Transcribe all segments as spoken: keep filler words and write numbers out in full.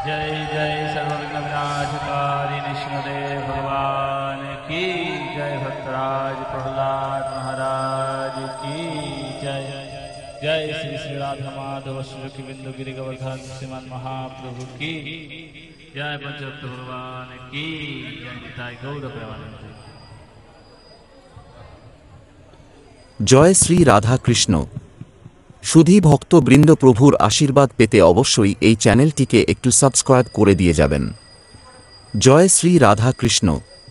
जय जय सर्वविघ्न विनाशकारी नृसिंहदेव भगवान की जय। भक्तराज प्रहलाद महाराज की जय। जय श्री श्री राधा माधव श्री बिंदु गिरि गोवर्धन श्रीमान महाप्रभु की जय। पंचभक्त भगवान की जय। निताय गौर प्रेमानंद। জয় শ্রী রাধা কৃষ্ণ। সুধী ভক্তবৃন্দ, প্রভুর আশীর্বাদ পেতে অবশ্যই এই চ্যানেলটিকে একটু সাবস্ক্রাইব করে দিয়ে যাবেন। জয় শ্রী রাধা কৃষ্ণ।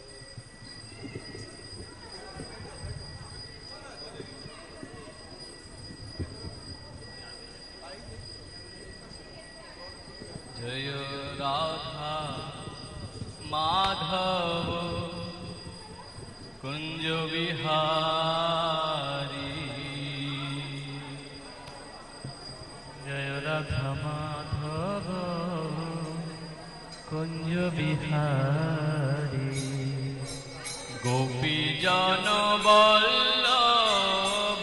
जय राधा माधव कुंज विहारी। जय राधा माधव कुंज विहारी। गोपी जन वल्लभ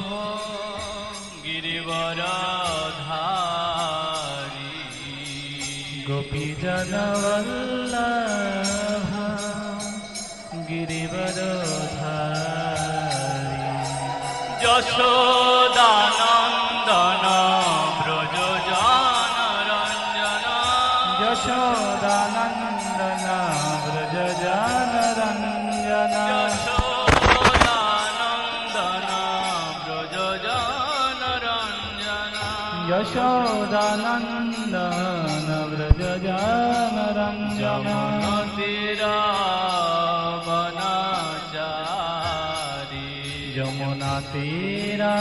गिरिवरधारी। गोपी जन वल्लभ गिरिवरधारी। यशोदानंदन ब्रज जनरंजन। यशोदानंदन ब्रज जनरंजन। यशोदानंदन ब्रज जनरंजन। यशोदानंदन ब्रज जनरंजन। तीरा यमुना तीरा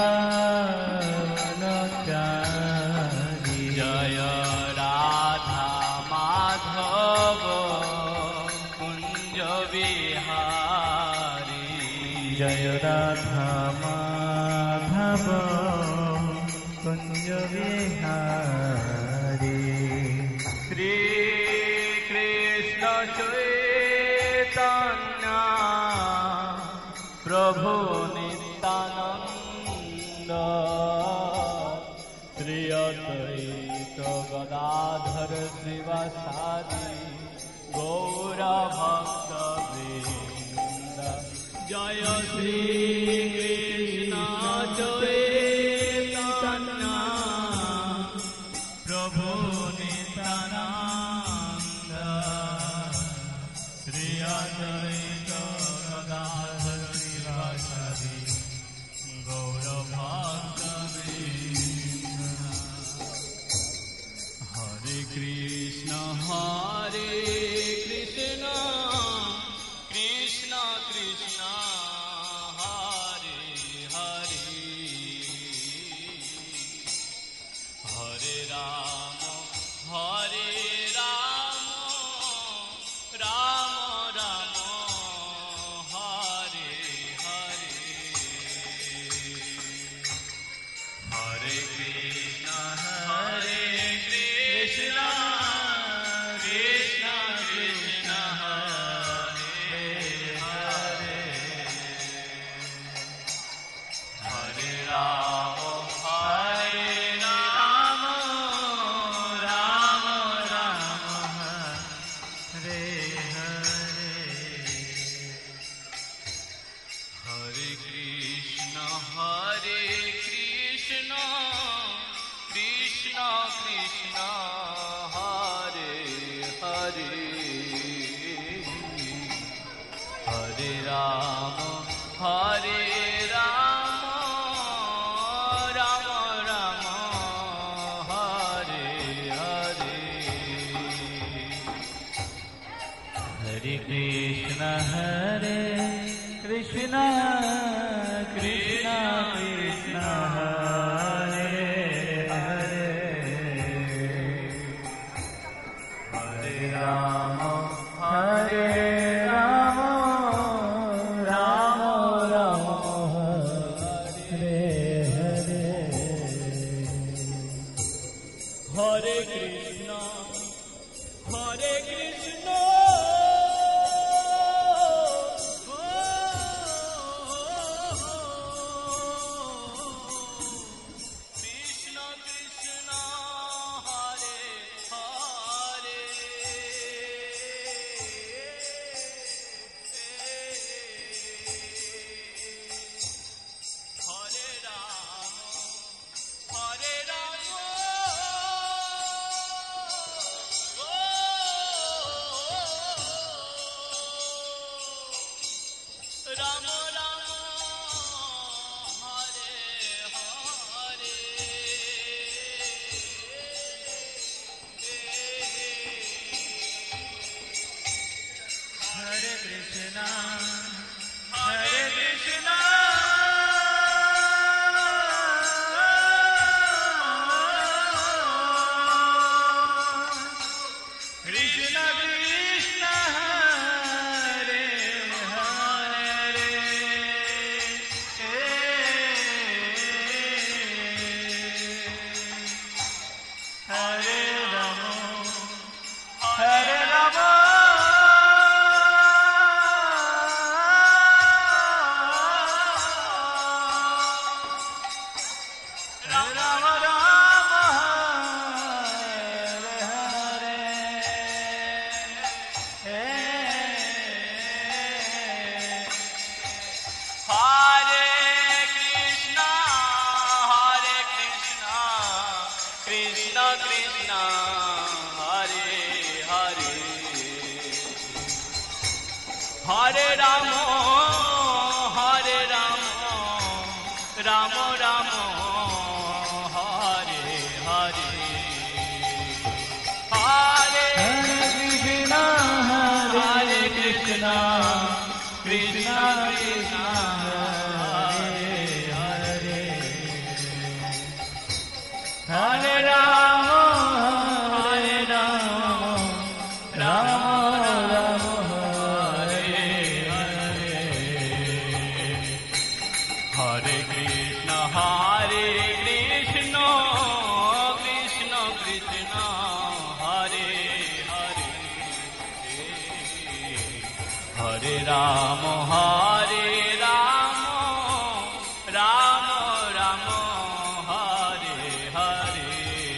वनचारी। जय राधा माधव कुंज विहारी। जय राधा माधव कुंज विहारी। श्री कृष्ण चैतन्य प्रभु नित्यानंद। श्री अद्वैत गदाधर श्रीवासादि गौर भक्तवृंद। जय श्री कृष्ण चैतन्य प्रभु नित्यानंद। श्री अद्वैत गदाधर श्रीवासादि गौर भक्तवृंद। हरे कृष्ण हरे कृष्ण कृष्ण कृष्ण हरे हरे। हरे राम हरे राम राम राम हरे हरे। हरे कृष्ण हरे कृष्ण कृष्ण कृष्ण हरे हरे। हरे राम हरे राम राम राम हरे हरे। हरे कृष्ण हरे कृष्ण कृष्ण कृष्ण हरे हरे। हरे राम हरे राम राम राम हरे हरे। हरे कृष्ण हरे कृष्ण कृष्ण कृष्ण हरे हरे। हरे राम हरे राम राम राम हरे हरे। हरे कृष्ण हरे कृष्ण कृष्ण कृष्ण हरे हरे। হরে রাম হরে রাম রাম রাম হরে হরে হরে কৃষ্ণ হরে কৃষ্ণ কৃষ্ণ কৃষ্ণ হরে হরে হরে রাম হরে রাম রাম রাম হরে হরে হরে কৃষ্ণ হরে কৃষ্ণ কৃষ্ণ কৃষ্ণ হরে হরে হরে রাম হরে রাম রাম রাম হরে হরে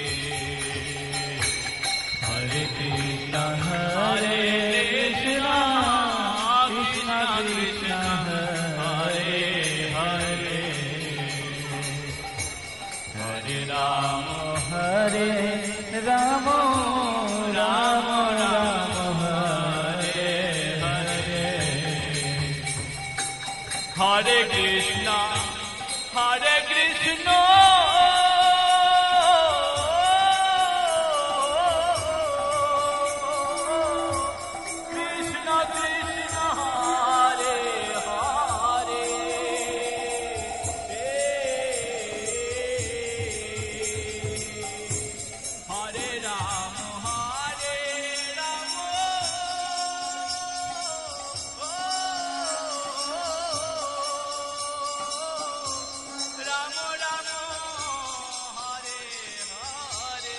হরে কৃষ্ণ হরে কৃষ্ণ কৃষ্ণ কৃষ্ণ হরে হরে হরে রাম হরে রাম রাম রাম হরে হরে হরে কৃষ্ণ হরে কৃষ্ণ কৃষ্ণ কৃষ্ণ হরে হরে হরে রাম হরে রাম রাম রাম হরে হরে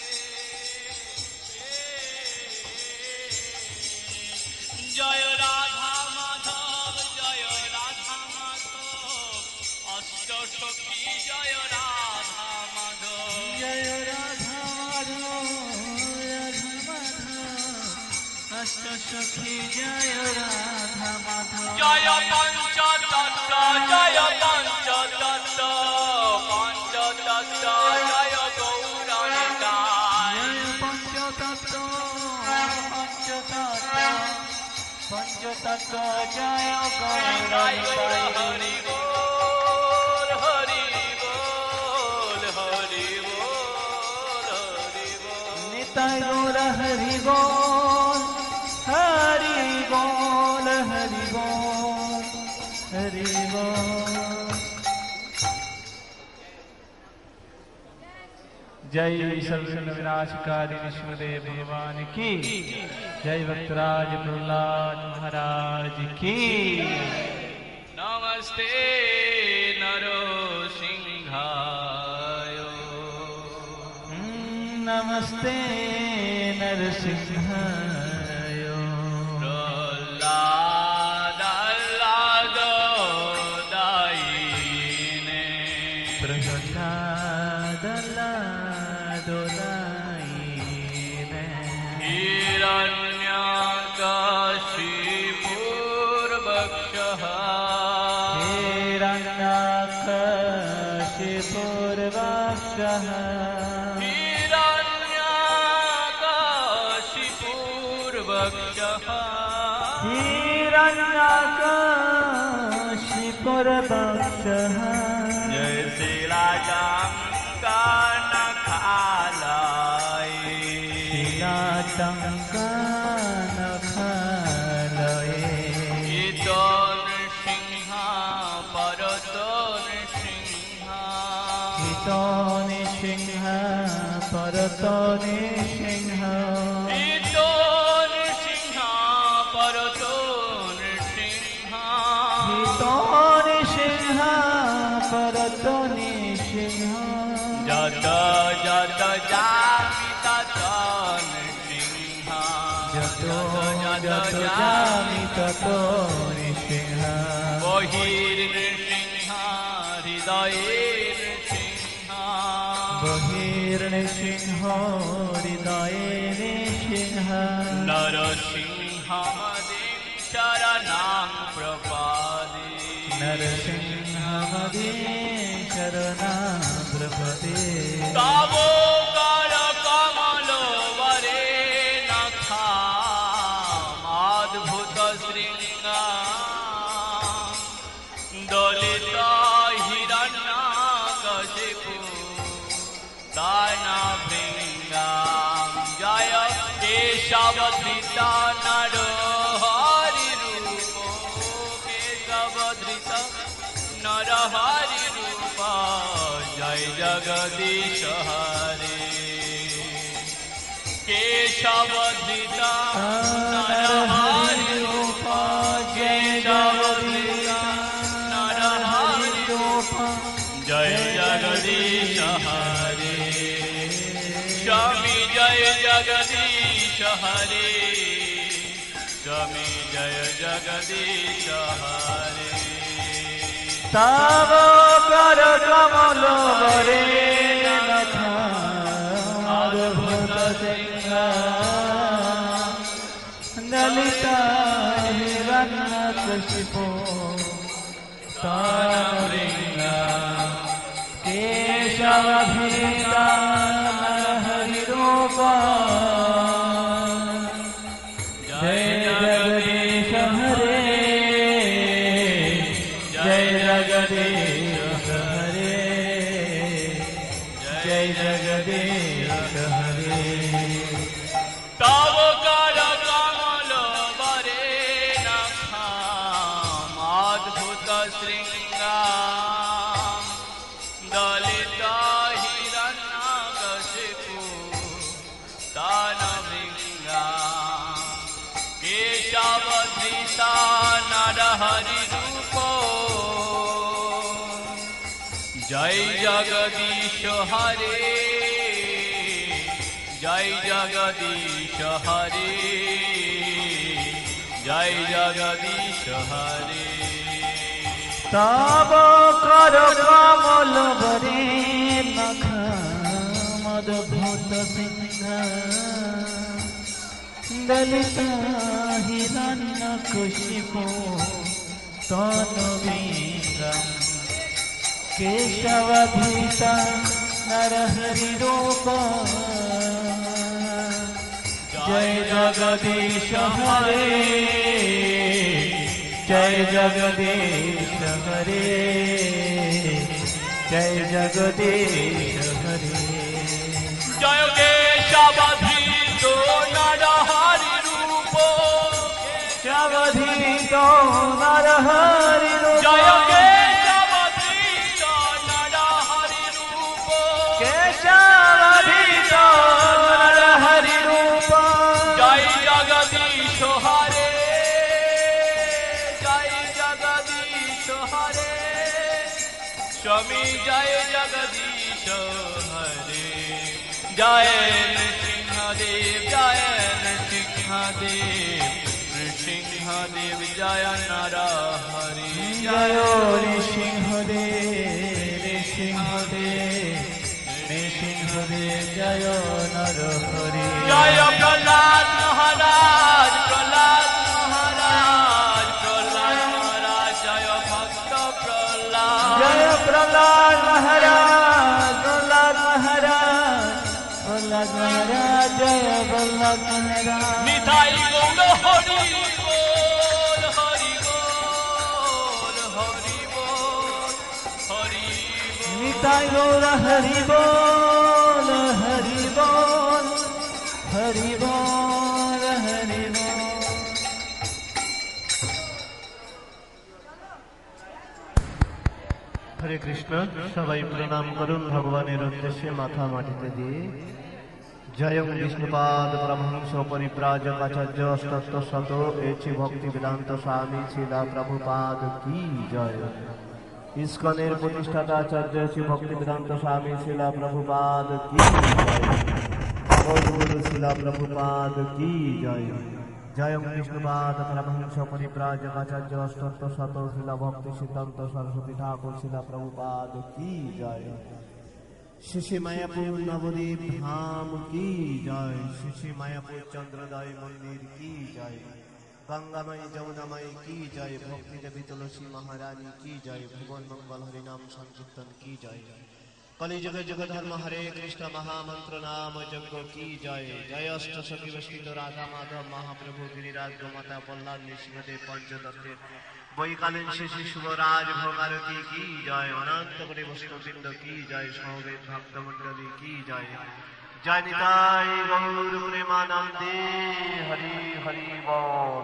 জয় রাধা মাধব জয় রাধা মাধব অষ্ট সখী জয় রাধা মাধব জয় রাধা মাধব রাধা মাধব অষ্ট সখী জয় রাধা মাধব জয় পঞ্চতত্ত্ব জয় পঞ্চতত্ত্ব পঞ্চতত্ত্ব জয় গৌরাঙ্গায় জয় পঞ্চতত্ত্ব পঞ্চতত্ত্ব পঞ্চতত্ত্ব জয় গৌরাঙ্গায় হরি বল হরি বল হরি বল হরি বল নিতাই গৌর হরি বল হরি বল হরি বল হরি বল जय सर्वसंग विनाशकारी विष्णुदेव भगवान की जय भक्तराज प्रहलाद महाराज की नमस्ते नरो सिंहाय नमस्ते नरसिंहाय प्रहलाद अल्लाद दायिने प्रहलाद हिरण्यकशिपूर्वक्षः हिरण्यकशिपूर्वक्षः हिरण्यकशिपूर्वक्षः हिरण्यकशिपूर्वक्षः जय श्री राजा सिंह परतोनि सिंह हितोनि सिंह परतोनि सिंह हितोनि सिंह परतोनि सिंह जत जत जामि ततोनि सिंह जत जत जामि ततोनि सिंह बहिर्नृसिंह हृदयेर् बहिर्नृसिंह हृदये सिंह नरसिंहमदिं शरणं प्रपदे नरसिंहमदिं शरणं प्रपदे तवो करकमलो वरे नखामद्भुत श्रृंग दानवृङ्गां जय केशवधृत नरहरिरूपो केशवधृत नरहरिरूप जय जगदीश हरे केशवधृत नरहरिरूप केशवधृत नरहरिरूप जय जगदीश हरे स्वामी जय जगदीश हरे स्वामी जय जगदीश हरे तव कर कमल वरे अद्भुत सिंह दलिता हिरण्यकशिपो तानवृङ्गा केशवधृता नरहरिरूप जय जगदीश हरे जय जगदीश हरे जय जगदीश हरे तव कर कमल वरे नखाम अद्भुत शृङ्गां दलित हिरण्यकशिपु दानवृङ्गां केशवधृत नरहरिरूप जय जगदीश हरे जय जगदीश हरे जय जगदीश हरे तव कर कमल वरे नखाम अद्भुत सिंह दलित हिरण्यकशिपो तानवृङ्गां केशवधृत नरहरिरूप जय जगदीश हरे जय जगदीश हरे जय जगदीश हरे जय केशवधृत नरहरिरूप केशवधृत नरहरिरूप जय केशवधृत नरहरिरूप केशवधृत नरहरिरूप जय जगदीश हरे जय जगदीश हरे स्वामी जय जगदीश हरे जय नृसिंहदेव जय नृसिंहदेव नृसिंहदेव जय नरहरि जय नृसिंहदेव नृसिंहदेव नृसिंहदेव जय नरहरि जय प्रहलाद महाराज प्रहलाद महाराज प्रहलाद महाराज जय भक्त प्रहलाद जय प्रहलाद महाराज प्रहलाद महाराज प्रहलाद महाराज जय प्रहलाद महाराज निताई गौर हरि बोल हरि बोल हरि बोल हरि बोल निताई गौर हरि बोल हरि बोल हरि बोल हरि बोल हरे कृष्ण सबाई प्रणाम करुन भगवानेर उद्देश्ये माथा माटिते दिए जय विष्णुपाद परमहंस परिव्राजक आचार्य अष्टोत्तर शत एचि भक्ति वेदांत स्वामी श्रीला प्रभुपाद की जय इस्कনের প্রতিষ্ঠাতা আচার্য শ্রী ভক্তি বেদান্ত স্বামী শ্রীলা প্রভুপাদ কি জয় গুরু শ্রীলা প্রভুপাদ কি জয় জয় বিষ্ণুপাদ পরমহংস পরিব্রাজক আচার্য অষ্টোত্তর শত শ্রীলা ভক্তি সিদ্ধান্ত সরস্বতী ঠাকুর শ্রীলা প্রভুপাদ কি জয় শিশি মায়াপুর নবদ্বীপ ধাম কি জয় শিশি মায়াপুর চন্দ্রদয় মন্দির কি জয় गंगामयी जमुनामयी की जय भक्ति देवी तुलसी महारानी की जय भुवन मंगल हरिनाम संकीर्तन की जय कलि जग जग धर्म हरे कृष्ण महामंत्र नाम यज्ञ की जय जय अष्ट सखी वैष्णव राधा माधव महाप्रभु गिरिराज गोमाता प्रहलाद नृसिंहदेव पंचतत्व বৈকালীন শেষে শুভরাজ ভোগারতি কি জয়, অনন্ত করে বৈষ্ণববৃন্দ কি জয়, সমবেত ভক্তমণ্ডলী কি জয়। জয় নিতাই গৌর প্রেমানন্দে, হরি হরি বল।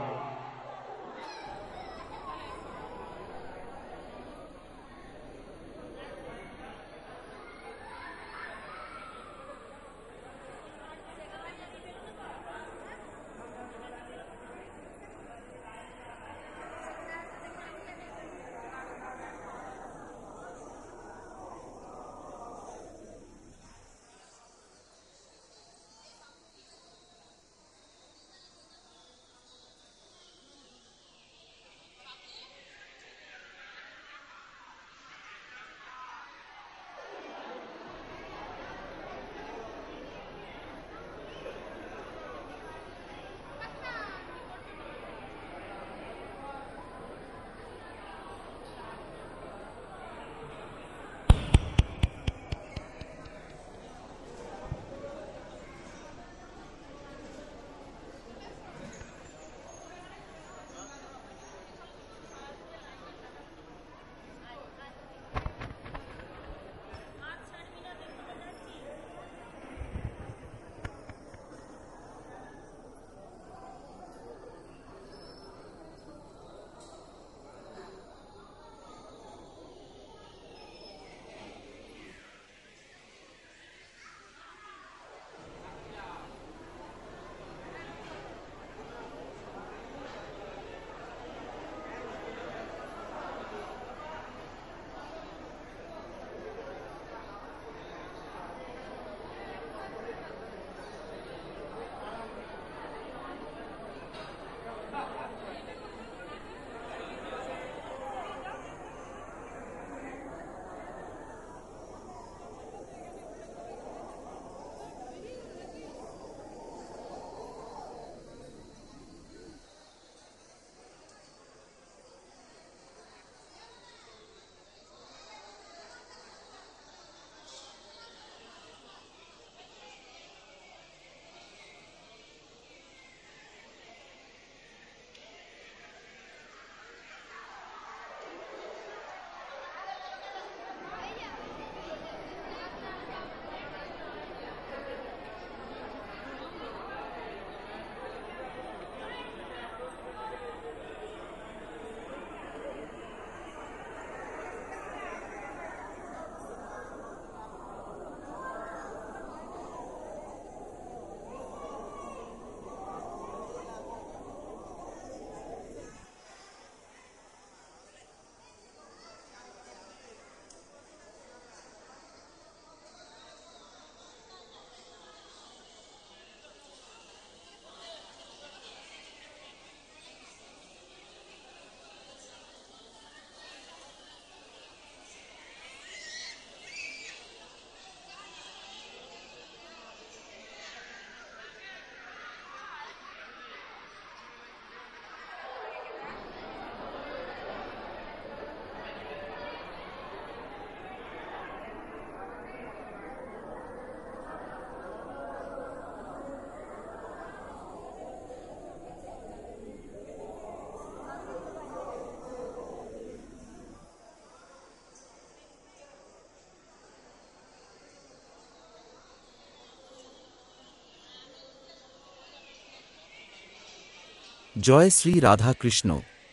জয় শ্রী রাধা কৃষ্ণ।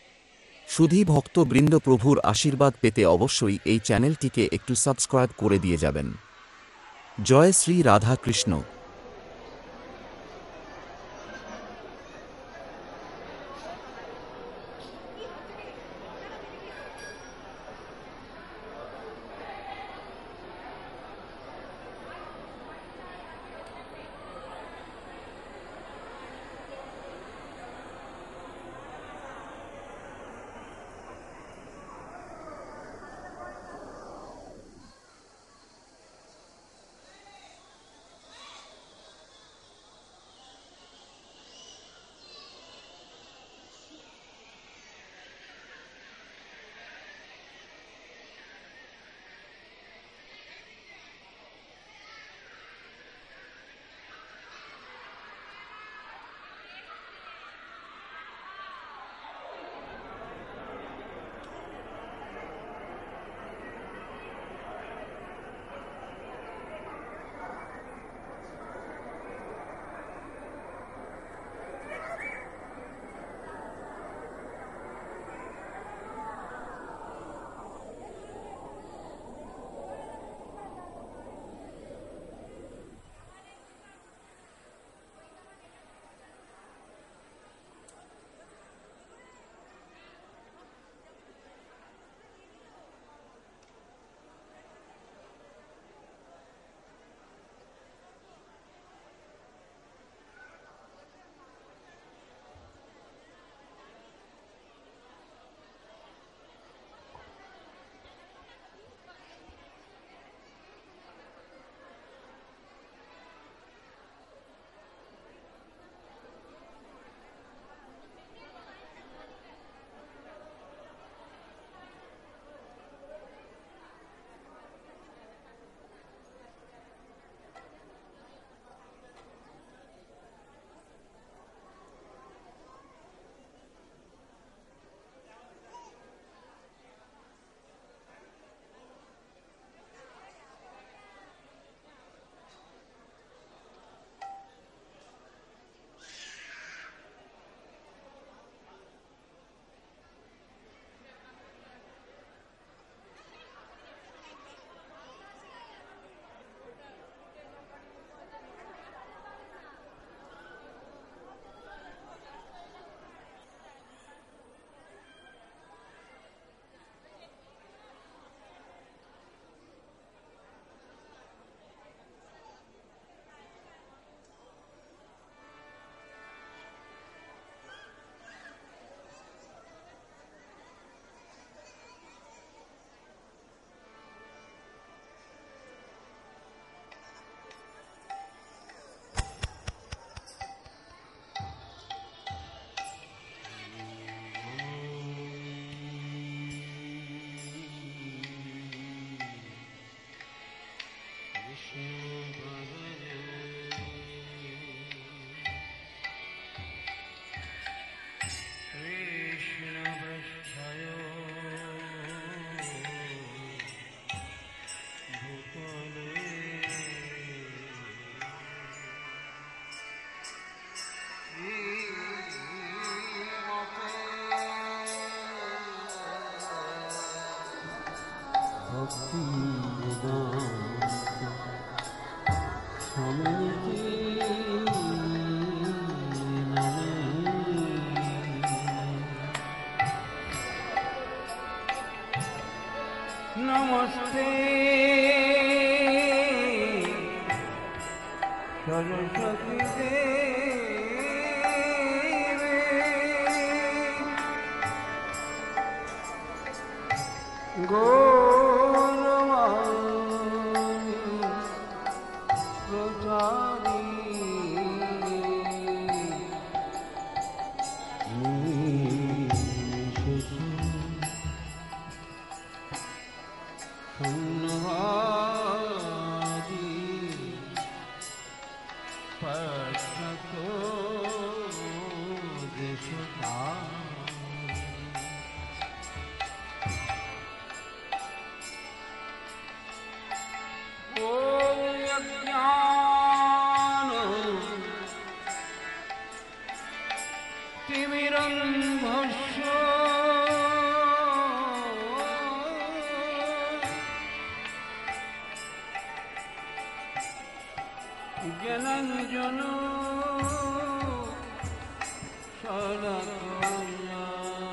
সুধী ভক্ত বৃন্দ প্রভুর আশীর্বাদ পেতে অবশ্যই এই চ্যানেলটিকে একটু সাবস্ক্রাইব করে দিয়ে যাবেন। জয় শ্রী রাধা কৃষ্ণ। नमस्ते सरस्वती देवी गौरवाणी प्रचारी জ্ঞানাঞ্জন শলাকয়া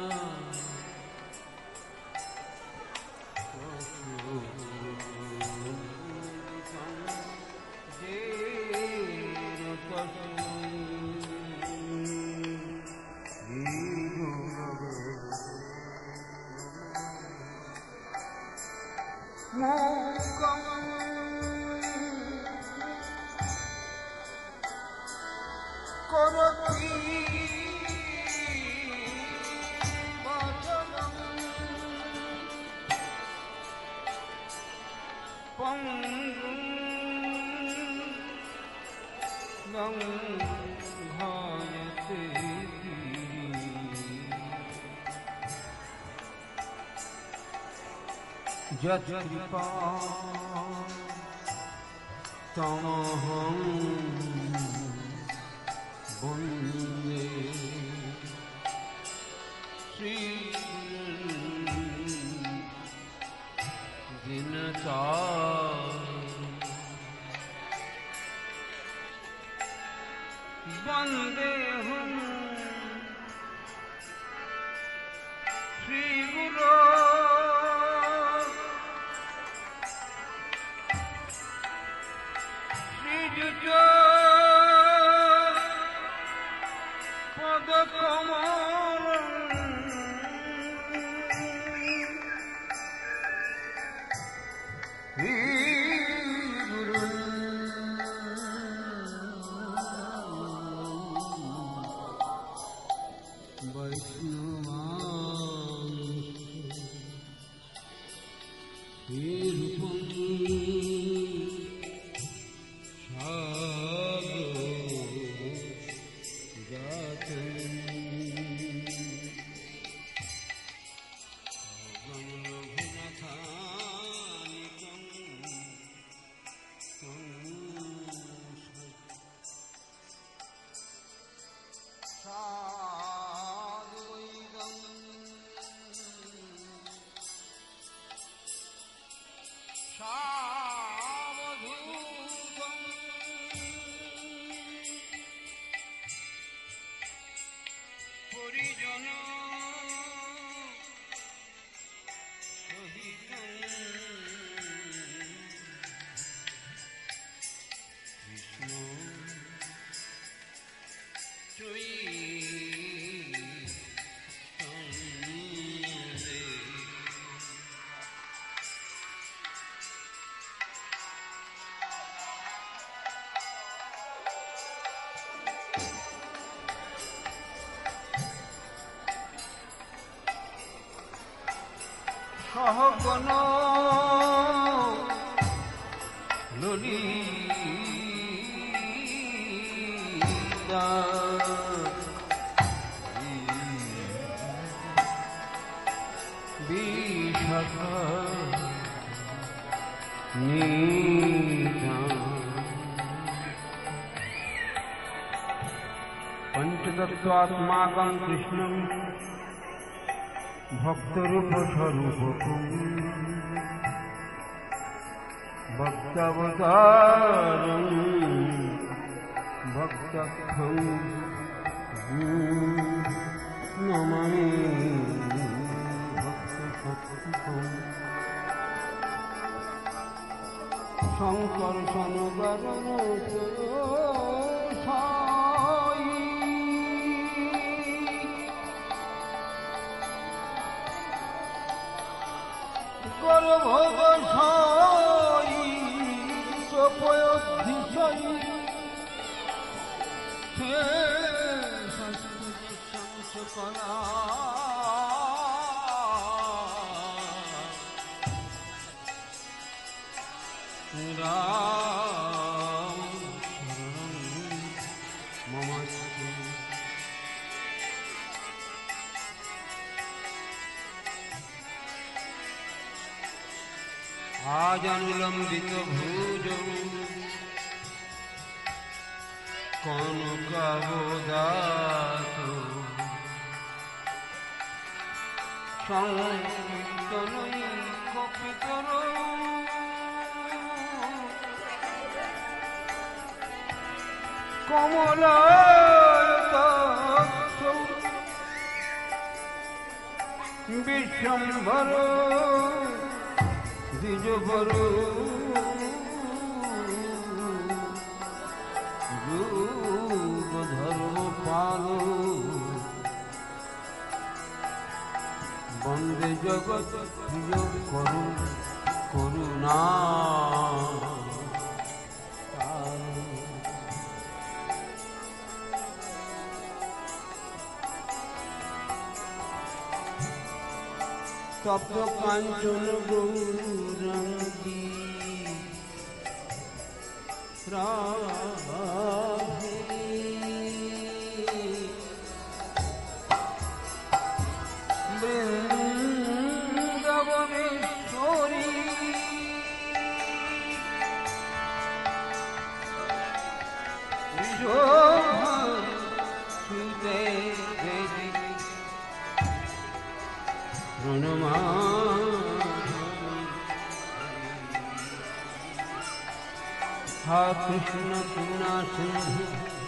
করতি বচনং পঙ্গুং লঙ্ঘয়তে যৎকৃপা তমহং বন্দে শ্রী দীনচার বন্দেহং শ্রী গুরু শ্রীযুত সহগণ ললিতা বিশাখা নীতা পঞ্চতত্ত্বাত্মাকং কৃষ্ণং ভক্তরূপ স্বরূপকং ভক্তাবতারং ভক্তক্ষং নমামি ভক্তভক্তং শঙ্কর সনগরণ সাই গর্ভগ সাই চপয়োধিশাই হে শাস্ত্রী সংসকলা রাম শরণং মমস্তে আজানুলম্বিত ভুজং কনকাবদাত সংকীর্তনৈ কপিতর কমলায়তাক্ষ বিশ্বম্ভর দ্বিজবর যুগ ধর্ম পাল বন্দে জগৎ প্রিয় করু করুণা তপ্ত কাঞ্চন গৌরঙ্গী রাধে বৃন্দাবনেশ্বরী সুতে দেবী হা কৃষ্ণ করুণা সিন্ধু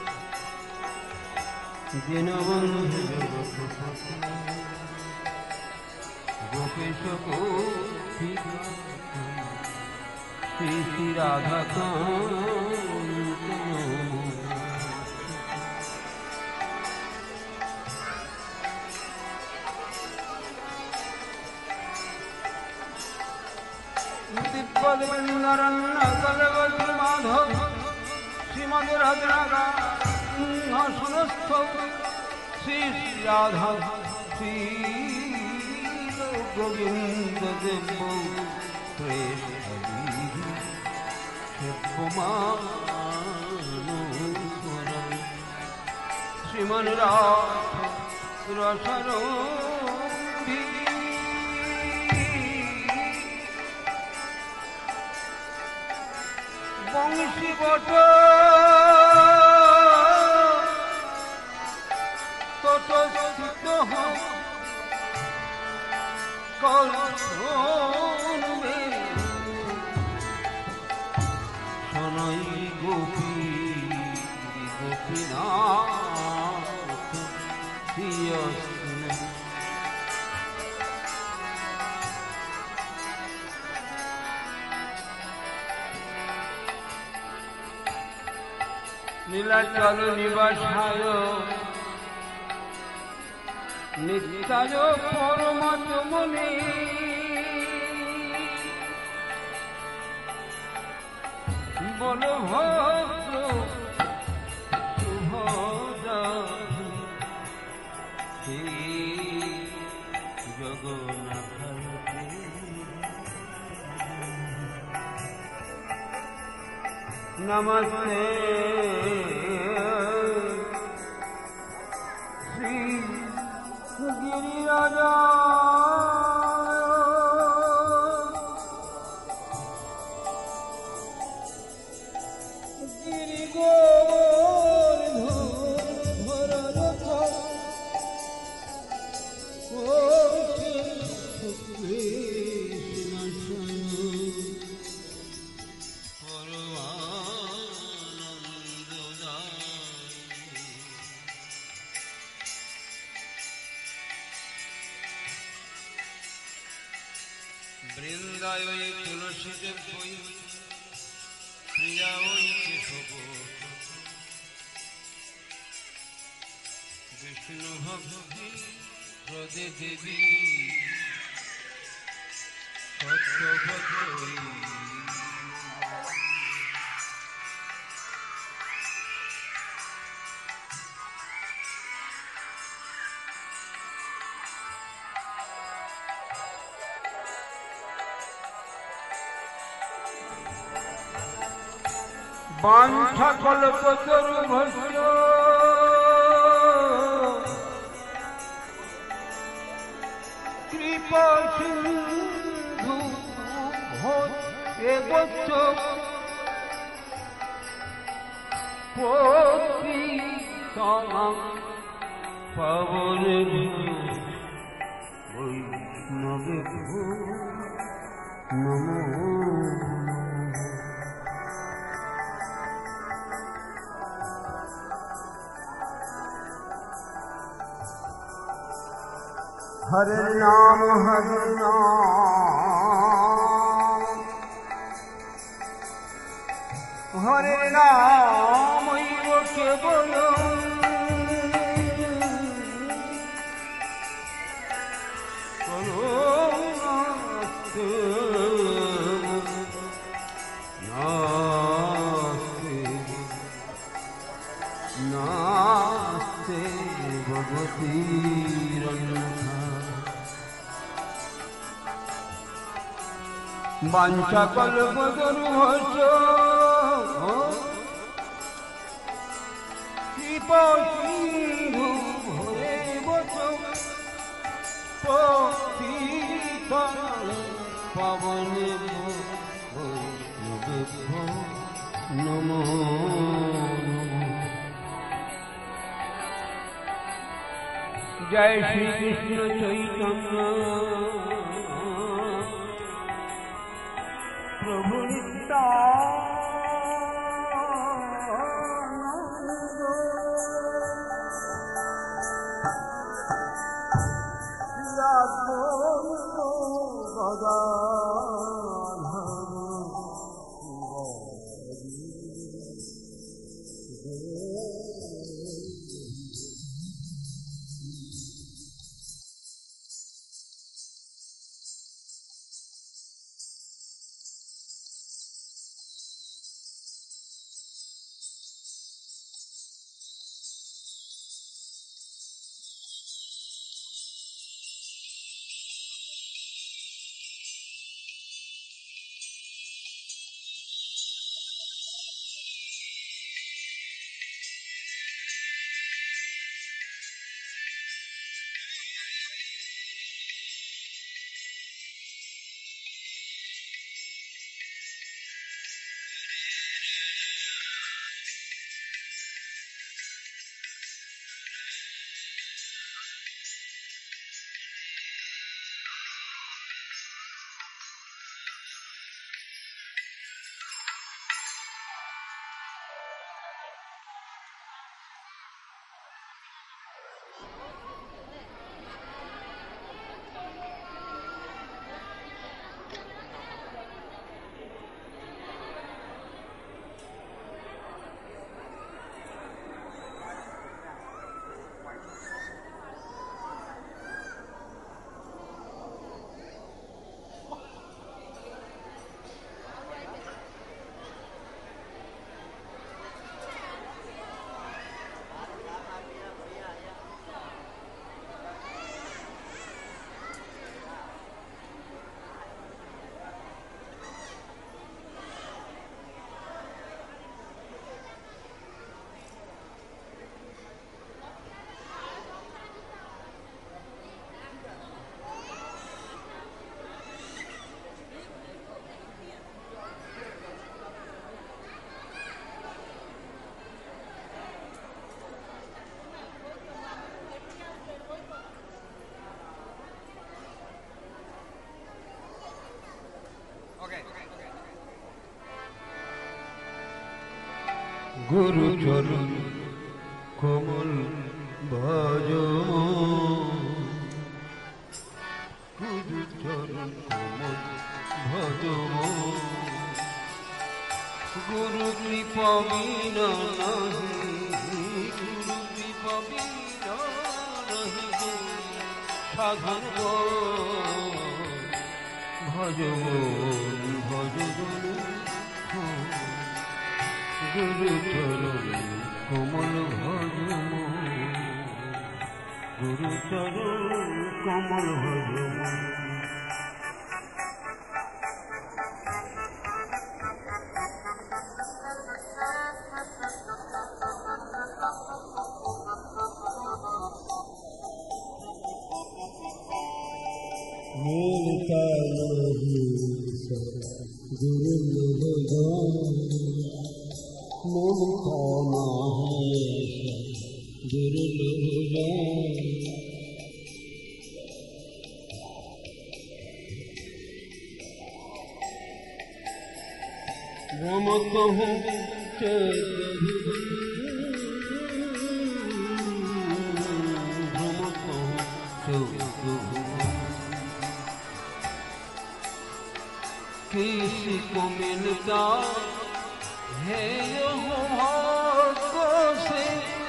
দীনবন্ধু জগৎপতি গোপেশ গোপীনাথ শ্রী শ্রী রাধাকান্ত দিব্যবৃন্দারণ্যকলবতী মাধব শ্রীমদ রাজনাগা সিংহাসনস্থ শ্রী রাধা শ্রী গোবিন্দ দেব সেব্যমানস্বরম শ্রীমন রাধ রসরোধি বংশী বট তটস্থিত কলবে শনৈ গোপী গোপীনাথ শ্রীয়স্তুন নীলাচল নিবাসায় নিত্যায় পরমাত্মনে বল ভদ্র শুভদা জগন্নাথ नमस्ते श्री गिरिराजा गिरि বৃন্দায় ওই তুলসীদের বই প্রিয়া ওই কেশব বিষ্ণু ভক্তি হৃদে দেবী সত্যবতী বাঞ্ছা কল্পতরু ভস্য কৃপা সিন্ধু এবচ্চ পতি পাবন বৈষ্ণবে নমো हरे नाम हरे नाम हरे नाम केवल नास्ते भगवती বাঞ্ছা কল্পতরু ভস্য কৃপা সিন্ধু ভরে বচ পতিত পাবনে নমো জয় শ্রী কৃষ্ণ চৈতন্য प्रभु नित्यानंद গুরু চরণ কমল ভজ গুরু চরণ কমল ভজ গুরু কৃপা বিনা নাহি গুরু কৃপা বিনা নাহি সাধন ভজ ভজ গুরু চরণ কমল ভজ গুরু চরণ কমল ভজ मिलता नहीं गुरु मिलता नहीं गुरु रमत हूँ रमत हूँ किसी को मिलता है भाग्यों से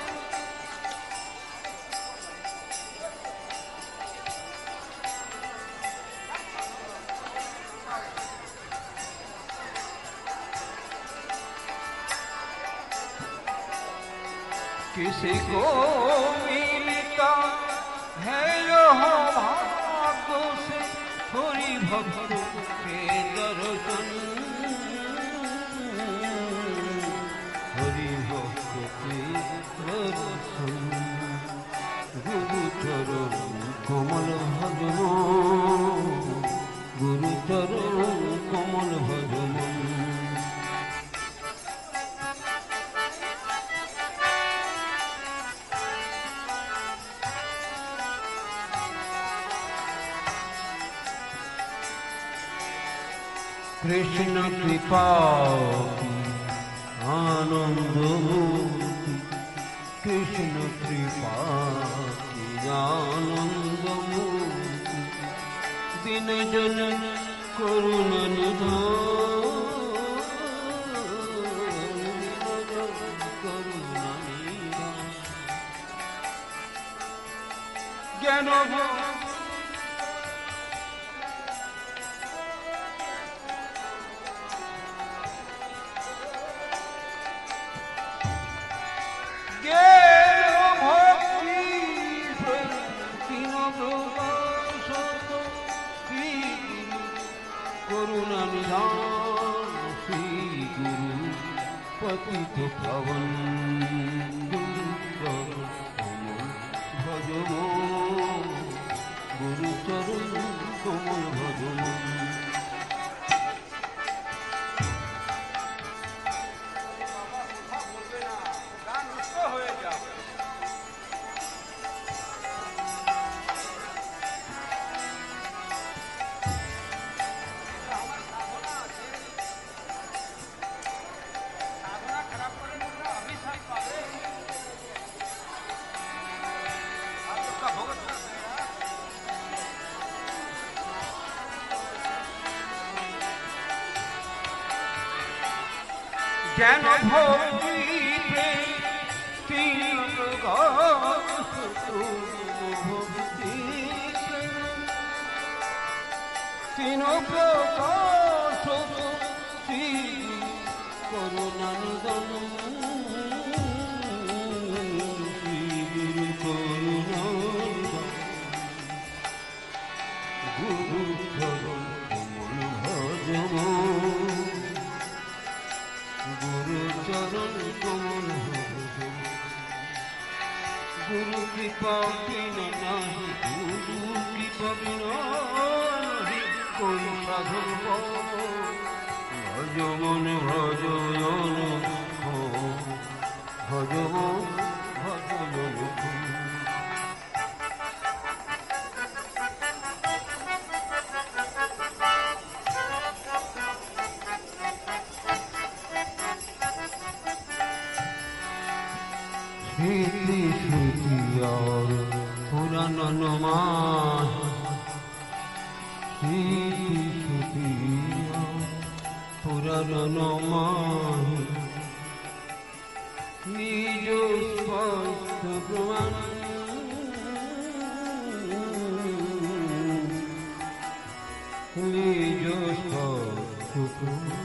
किसी को मिलता है भाग्यों से थोड़ी भक्त के दर्शन हरि भक्त के दर्शन गुरु चरण कमल भजन गुरु चरण कमल भजन कृष्ण कृपा की आनंद मूर्ति कृष्ण कृपा की आनंद मूर्ति दिन जन करुणा निधान करुणा निधान ज्ञान करुणा निधान श्री गुरु पतित पावन गुरु चरण कमल भजन गुरु चरण कमल भजन ज्ञान भक्ति तीन भक्ति तीनों प्रकाश श्री करुणा निधान श्री गुरु करुणा गुरु चरण कमल भजन गुरु चरण कमल भजन गुरु कृपा बिना नहीं गुरु कृपा बिना नहीं कोई साधन भज मन भज भज भज স্মৃতি স্মৃতি আর পুরানো মাহি স্মৃতি স্মৃতি আর পুরানো মাহি নিজ স্পষ্ট প্রমাণ নিজ স্পষ্ট প্রমাণ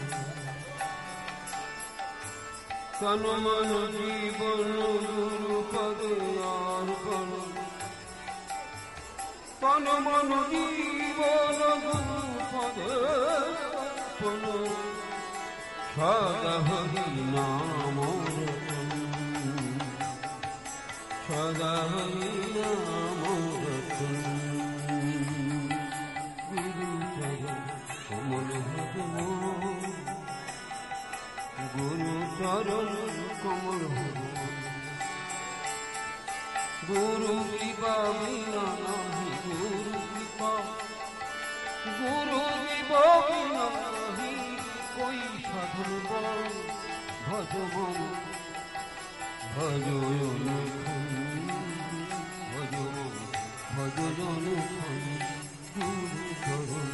তন মন জীবন গুরু পদে অর্পণ তন মন জীবন গুরু পদে অর্পণ সদা হরি নাম রতন সদা হরি নাম রতন গুরু চরণ কমল ভজন গুরু চরণ কমল গুরু কৃপা বিনা নাহি গুরু কৃপা গুরু কৃপা বিনা নাহি কই সাধন বল ভজবন ভজন ভজন ভজন গুরু চরণ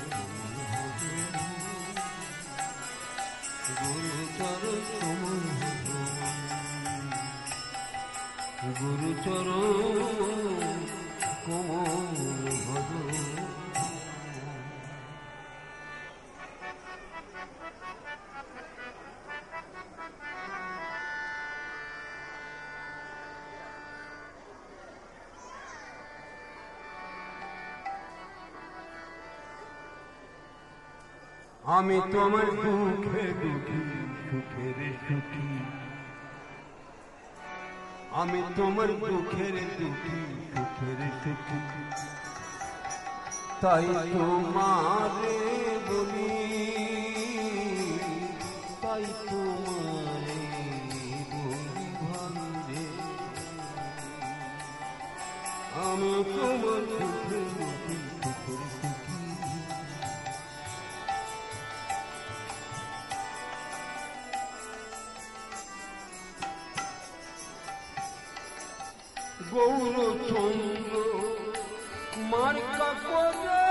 গুরু চরণ কমল গুরু চরণ কমল ভজন আমি তোমার দুঃখে দুঃখী সুখের সুখী আমি তোমার দুঃখের দুঃখী সুখের সুখী তাই তোমারে বলি তাই তোমারে বলি ভাঙে আমি তোমার দুঃখের দুঃখী সুখের সুখী গৌরচন্দ্র মার্কা করে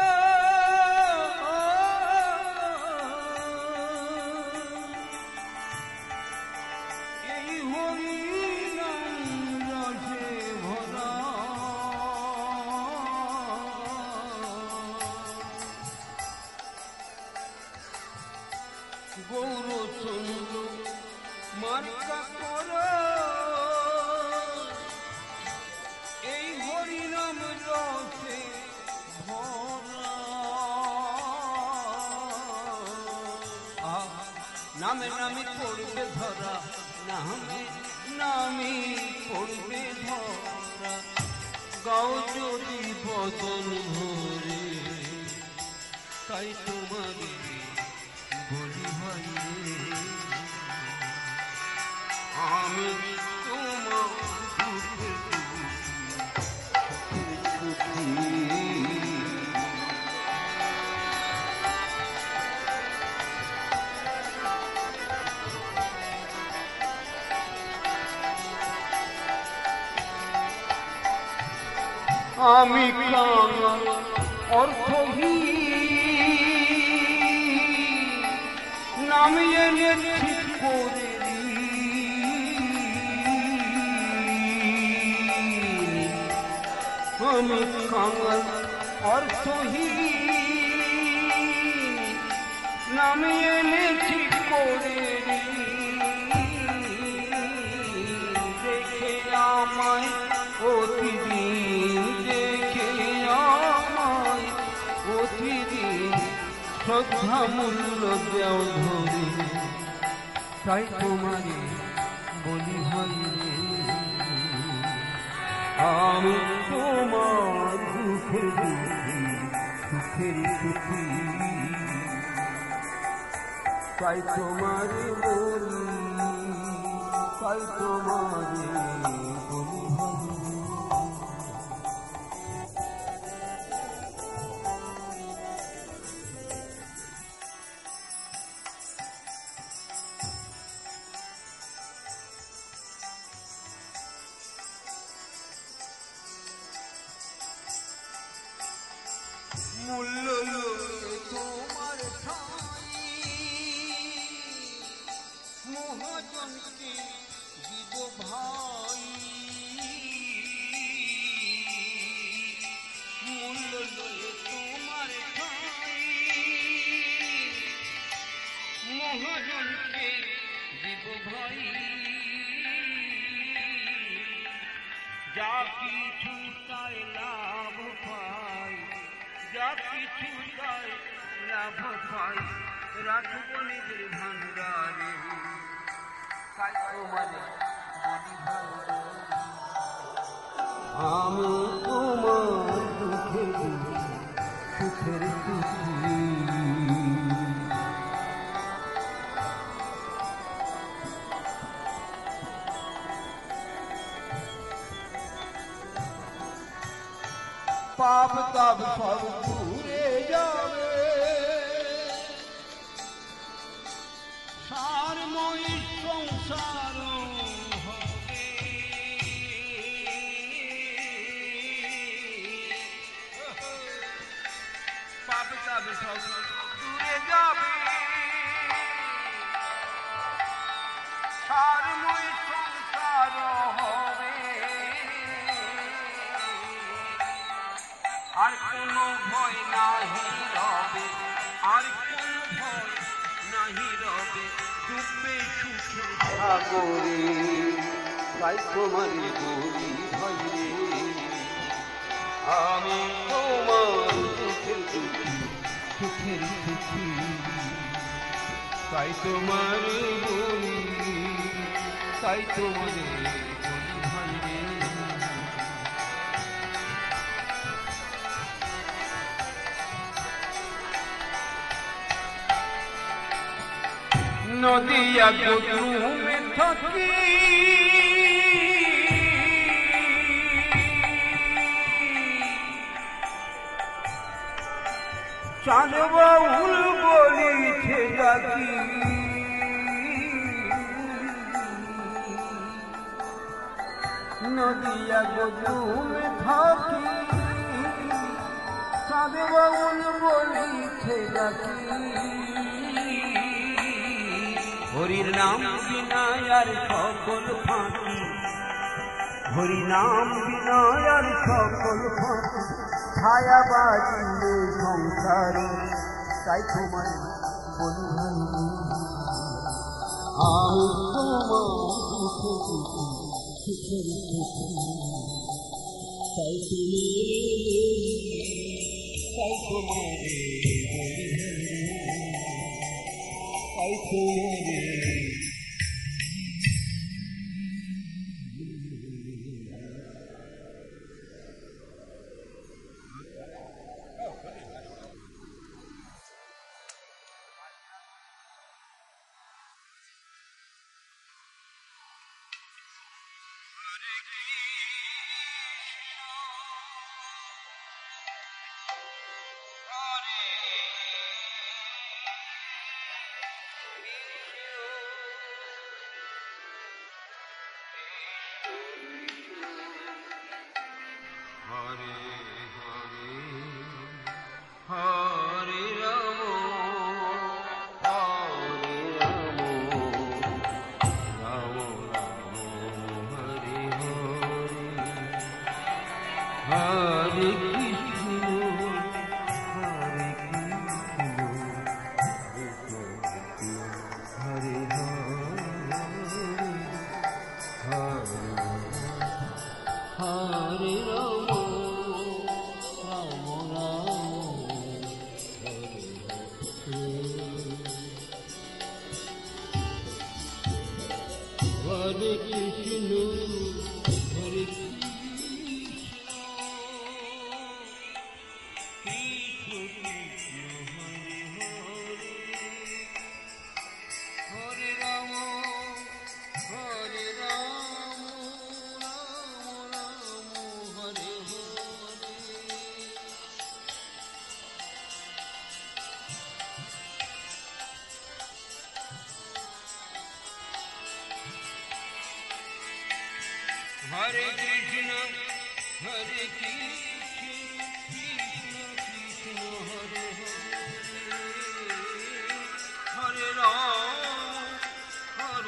এই হরি নাম রসে ভরা গৌরচন্দ্র মার্কা করে এই হরিনাম রসে ভরা নামে নামে পড়বে ধরা নামে নামে পড়বে ধরা গাও যদি বদন ভরে তাই তোমারে বলি ভাই আমি তোমার দুঃখে আমি কাঙাল অর্থহীন নামে এনেছি করে আমি কাঙাল অর্থহীন নামে এনেছি করে দেখে আমায় প্রতিদিন দেখে আমায় প্রতিদিন শ্রদ্ধা মূল্য দেও ধরে তাই তোমারে বলি ভাই আমি তোমার দুঃখের দুঃখী সুখের সুখী তাই তোমারে বলি তাই তোমারে বলি মহাজনকে দিব ভাই, মূল্য লয়ে তোমার ঠাই, মহাজনকে দিব ভাই, যা কিছু তাই লাভ পাই, যা কিছু তাই লাভ পাই, রাখবো নিজের ভান্ডারে, তাই তোমারে বলি ভাই, আমি তোমার দুঃখে সুখের সুখী। পাপ তাপ সব ঘুরে যাবে, সারময় সংসার হবে, পাপ তাপ সব ঘুরে যাবে, সারময় সংসার হবে, আর কোনো ভয় নাহি রবে, আর কোনো ভয় নাহি রবে, ডুববে সুখের সাগরে, তাই তোমারে বলি ভাই রে, আমি তোমার সুখের দুঃখী, সুখের সুখী, তাই তোমারে বলি, তাই তোমারে বলি ভাই রে। নদিয়া গোদুমে থাকি, চাঁদ বাউল বলিছে ডাকি, নদিয়া গোদুমে থাকি, চাঁদ বাউল বলিছে ডাকি, হরির নাম বিনায়ার সকল ফাঁকি, হরি নাম বিনায়ার সকল ফাঁকি, ছায়া বাজিলে সংসারে, তাই তোমার বলি ভাই, আমি তোমার সুখে সুখী, সুখের সুখী, তাই তোমার, তাই তোমারে বলি ভাই, তাই তোমারে। Hare Hare Hare Ramo Hare Ramo Ramo Ramo Hare Hare Hare Krishna Hare Krishna Hare Hare Hare Ramo Hare Krishna, Hare Krishna, Krishna Krishna, Hare Hare, Hare Rama, Hare Rama, Rama Rama, Hare Hare. Hare Krishna, Hare Krishna, Krishna Krishna, Hare Hare, Hare Rama, Hare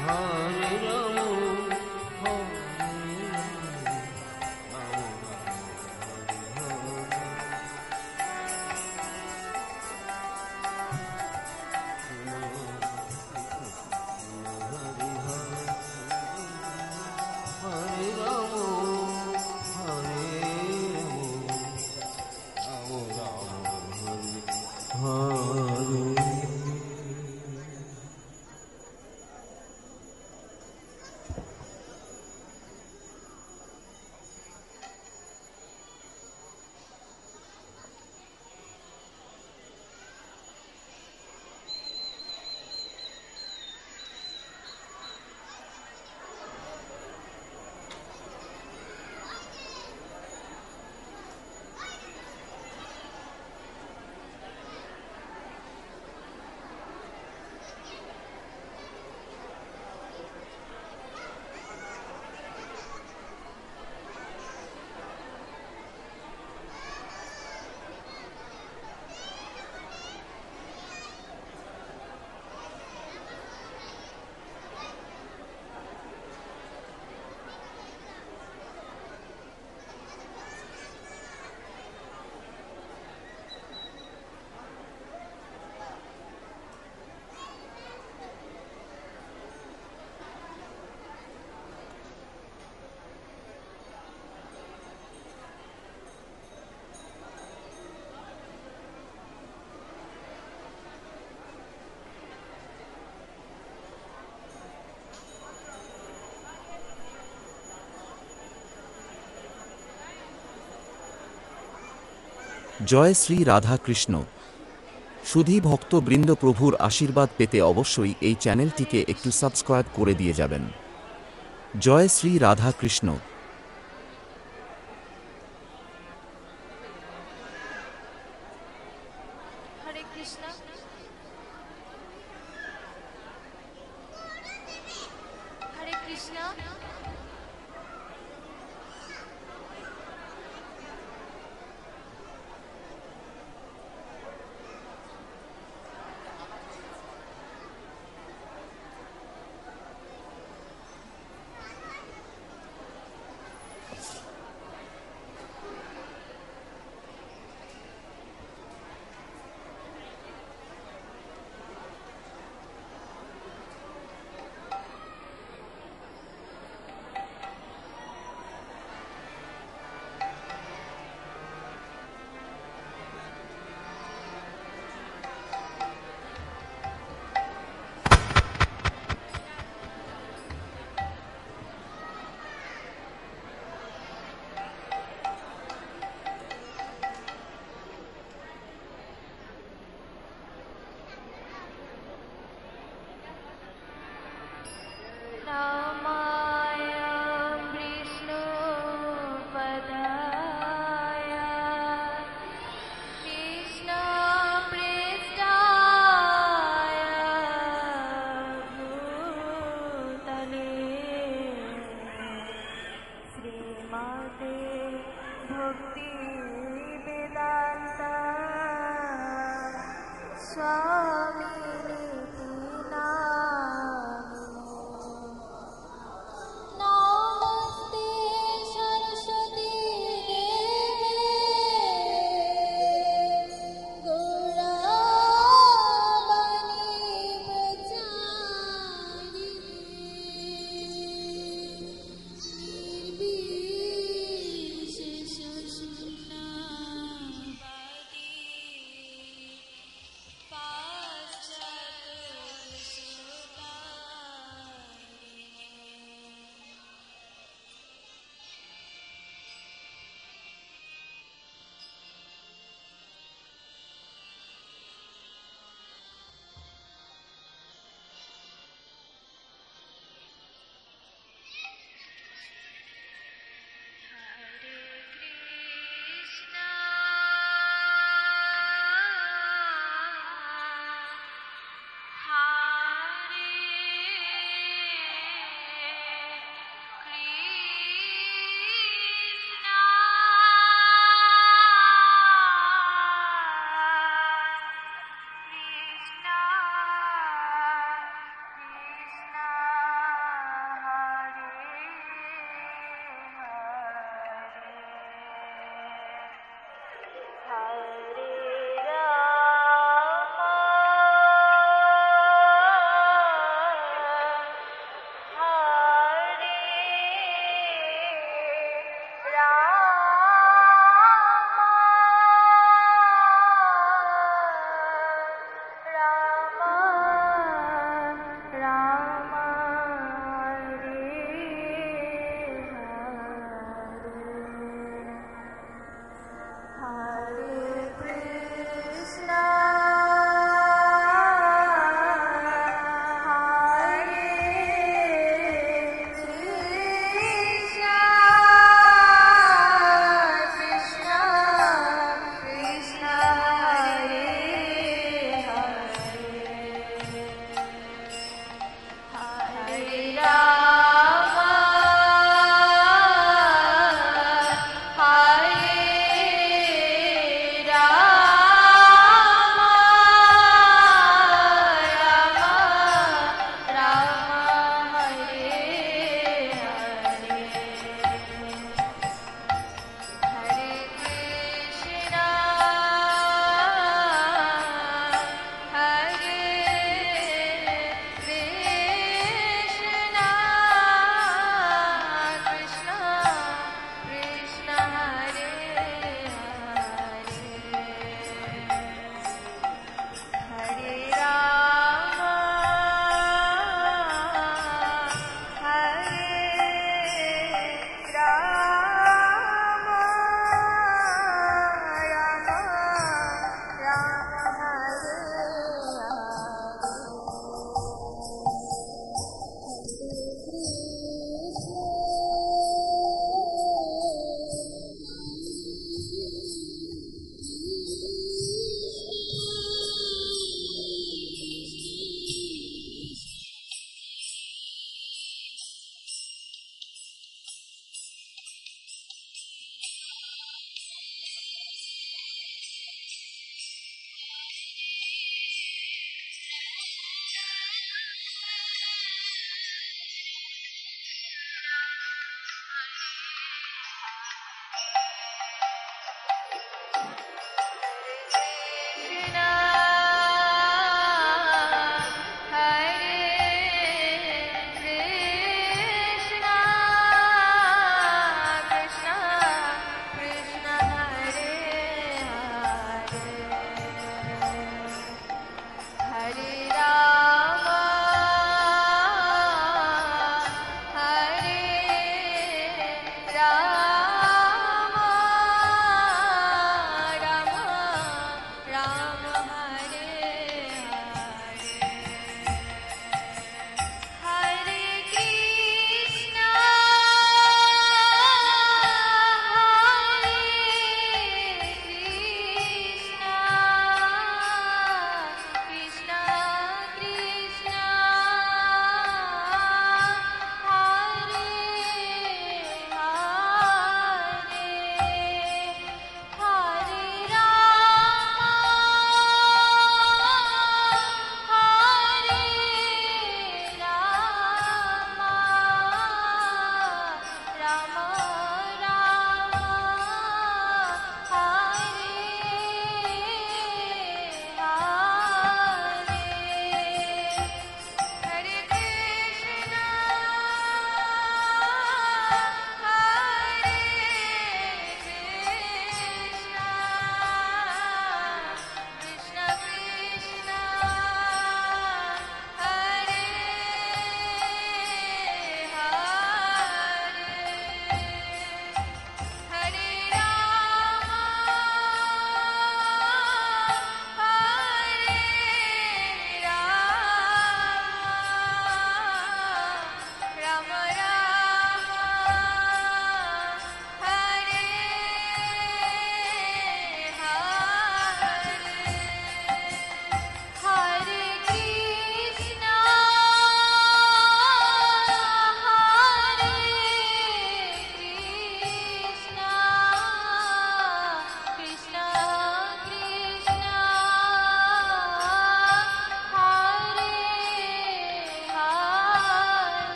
হরে রাম জয় শ্রী রাধা কৃষ্ণ। সুধী ভক্তবৃন্দ, প্রভুর আশীর্বাদ পেতে অবশ্যই এই চ্যানেলটিকে একটু subscribe করে দিয়ে যাবেন। জয় শ্রী রাধা কৃষ্ণ। হরে কৃষ্ণ হরে কৃষ্ণ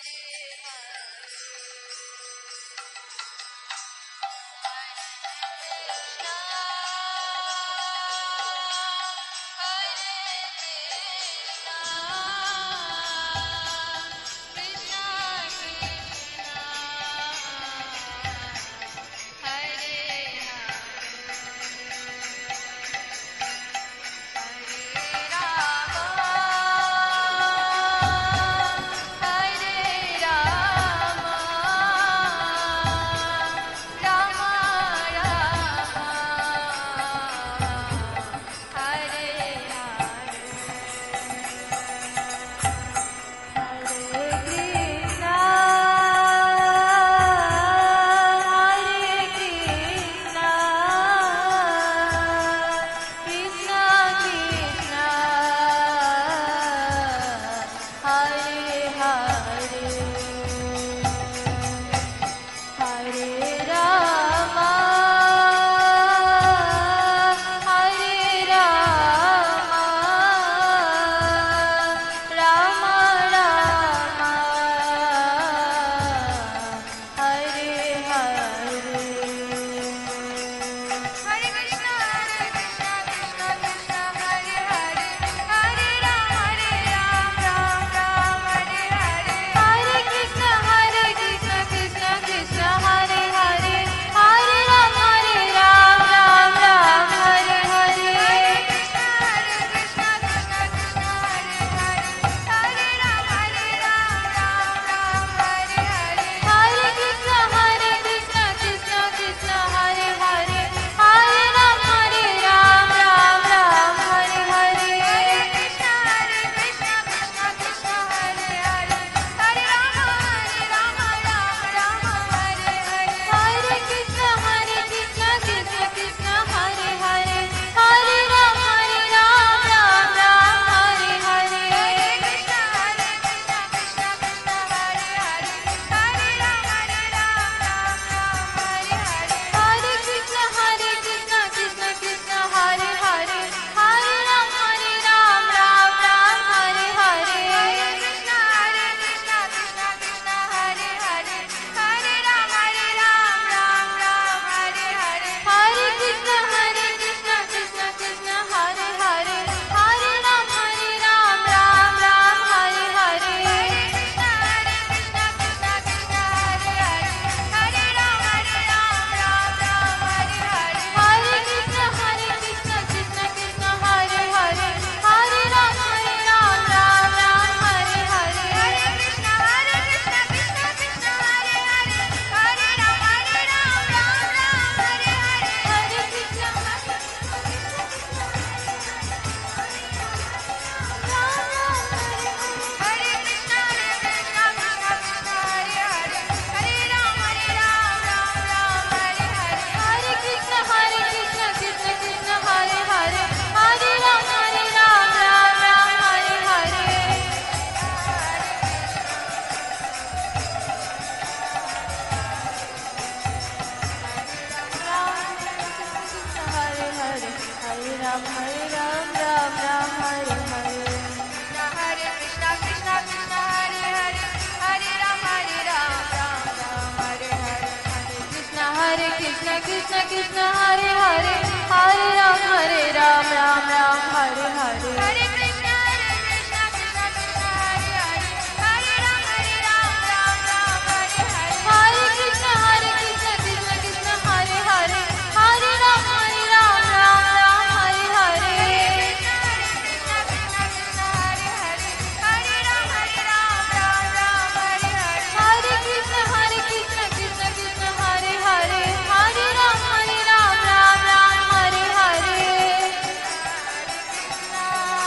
Krishna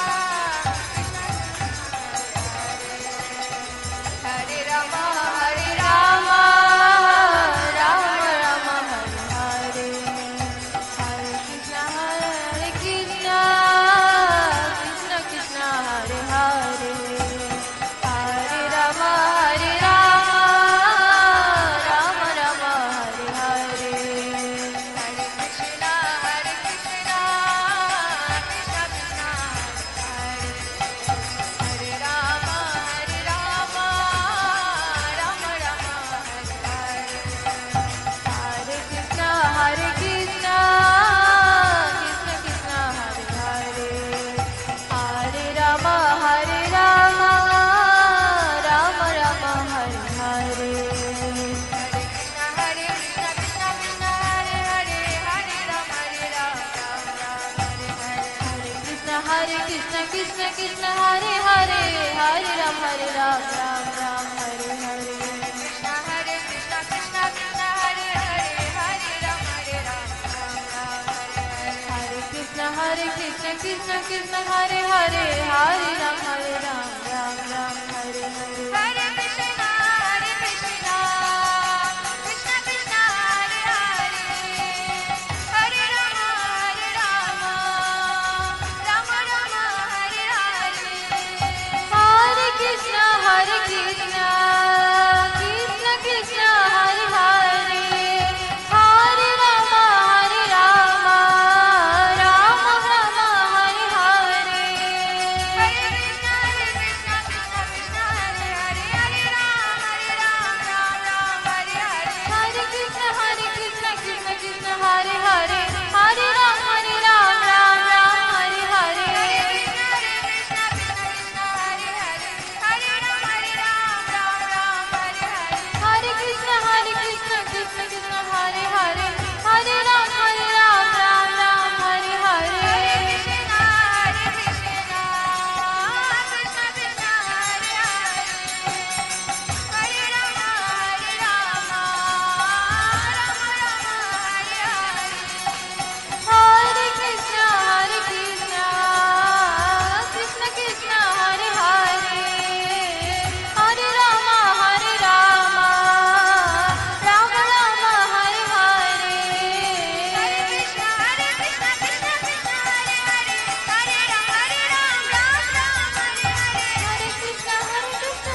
कृष्ण हरे हरे हरे राम हरे राम राम राम हरे हरे कृष्ण हरे कृष्ण कृष्ण कृष्ण हरे हरे हरे राम हरे राम राम राम हरे हरे हरे कृष्ण हरे कृष्ण कृष्ण कृष्ण हरे हरे हरे राम हरे राम राम राम हरे हरे हरे कृष्ण हरे कृष्ण कृष्ण कृष्ण हरे हरे हरे राम हरे राम राम राम हरे हरे हरे कृष्ण हरे कृष्ण कृष्ण कृष्ण हरे हरे हरे राम हरे राम राम राम हरे हरे हरे कृष्ण हरे कृष्ण कृष्ण कृष्ण हरे हरे हरे राम हरे राम राम राम हरे हरे हरे कृष्ण हरे कृष्ण कृष्ण कृष्ण हरे हरे हरे राम हरे राम राम राम हरे हरे हरे कृष्ण हरे कृष्ण कृष्ण कृष्ण हरे हरे हरे राम हरे राम राम राम हरे हरे हरे कृष्ण हरे कृष्ण कृष्ण कृष्ण हरे हरे हरे राम हरे राम राम राम हरे हरे हरे कृष्ण हरे कृष्ण कृष्ण कृष्ण हरे हरे हरे राम हरे राम राम राम हरे हरे हरे कृष्ण हरे कृष्ण कृष्ण कृष्ण हरे हरे हरे राम हरे राम राम राम हरे हरे हरे कृष्ण हरे कृष्ण कृष्ण कृष्ण हरे हरे हरे राम हरे राम राम राम हरे हरे हरे कृष्ण हरे कृष्ण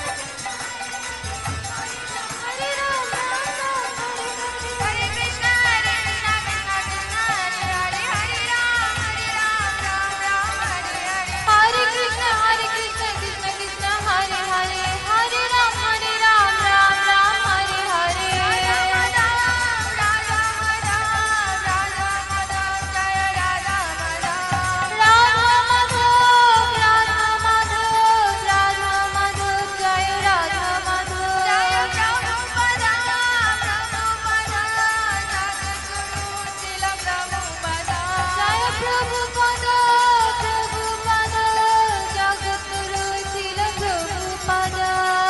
हरे राम राम राम हरे हरे हरे कृष्ण हरे कृष्ण कृष्ण कृष्ण हरे हरे हरे राम हरे राम राम राम हरे हरे हरे कृष्ण हरे कृष्ण कृष्ण कृष्ण हरे हरे हरे राम हरे राम राम राम हरे हरे राम राम राम राम राम जय राधा राधा माधव राधा माधव राधा माधव जय राधा माधव जय प्रभुपदा प्रभुपदा जगद्गुरु श्रील प्रभुपदा जय प्रभुपदा प्रभुपदा जगद्गुरु श्रील प्रभुपदा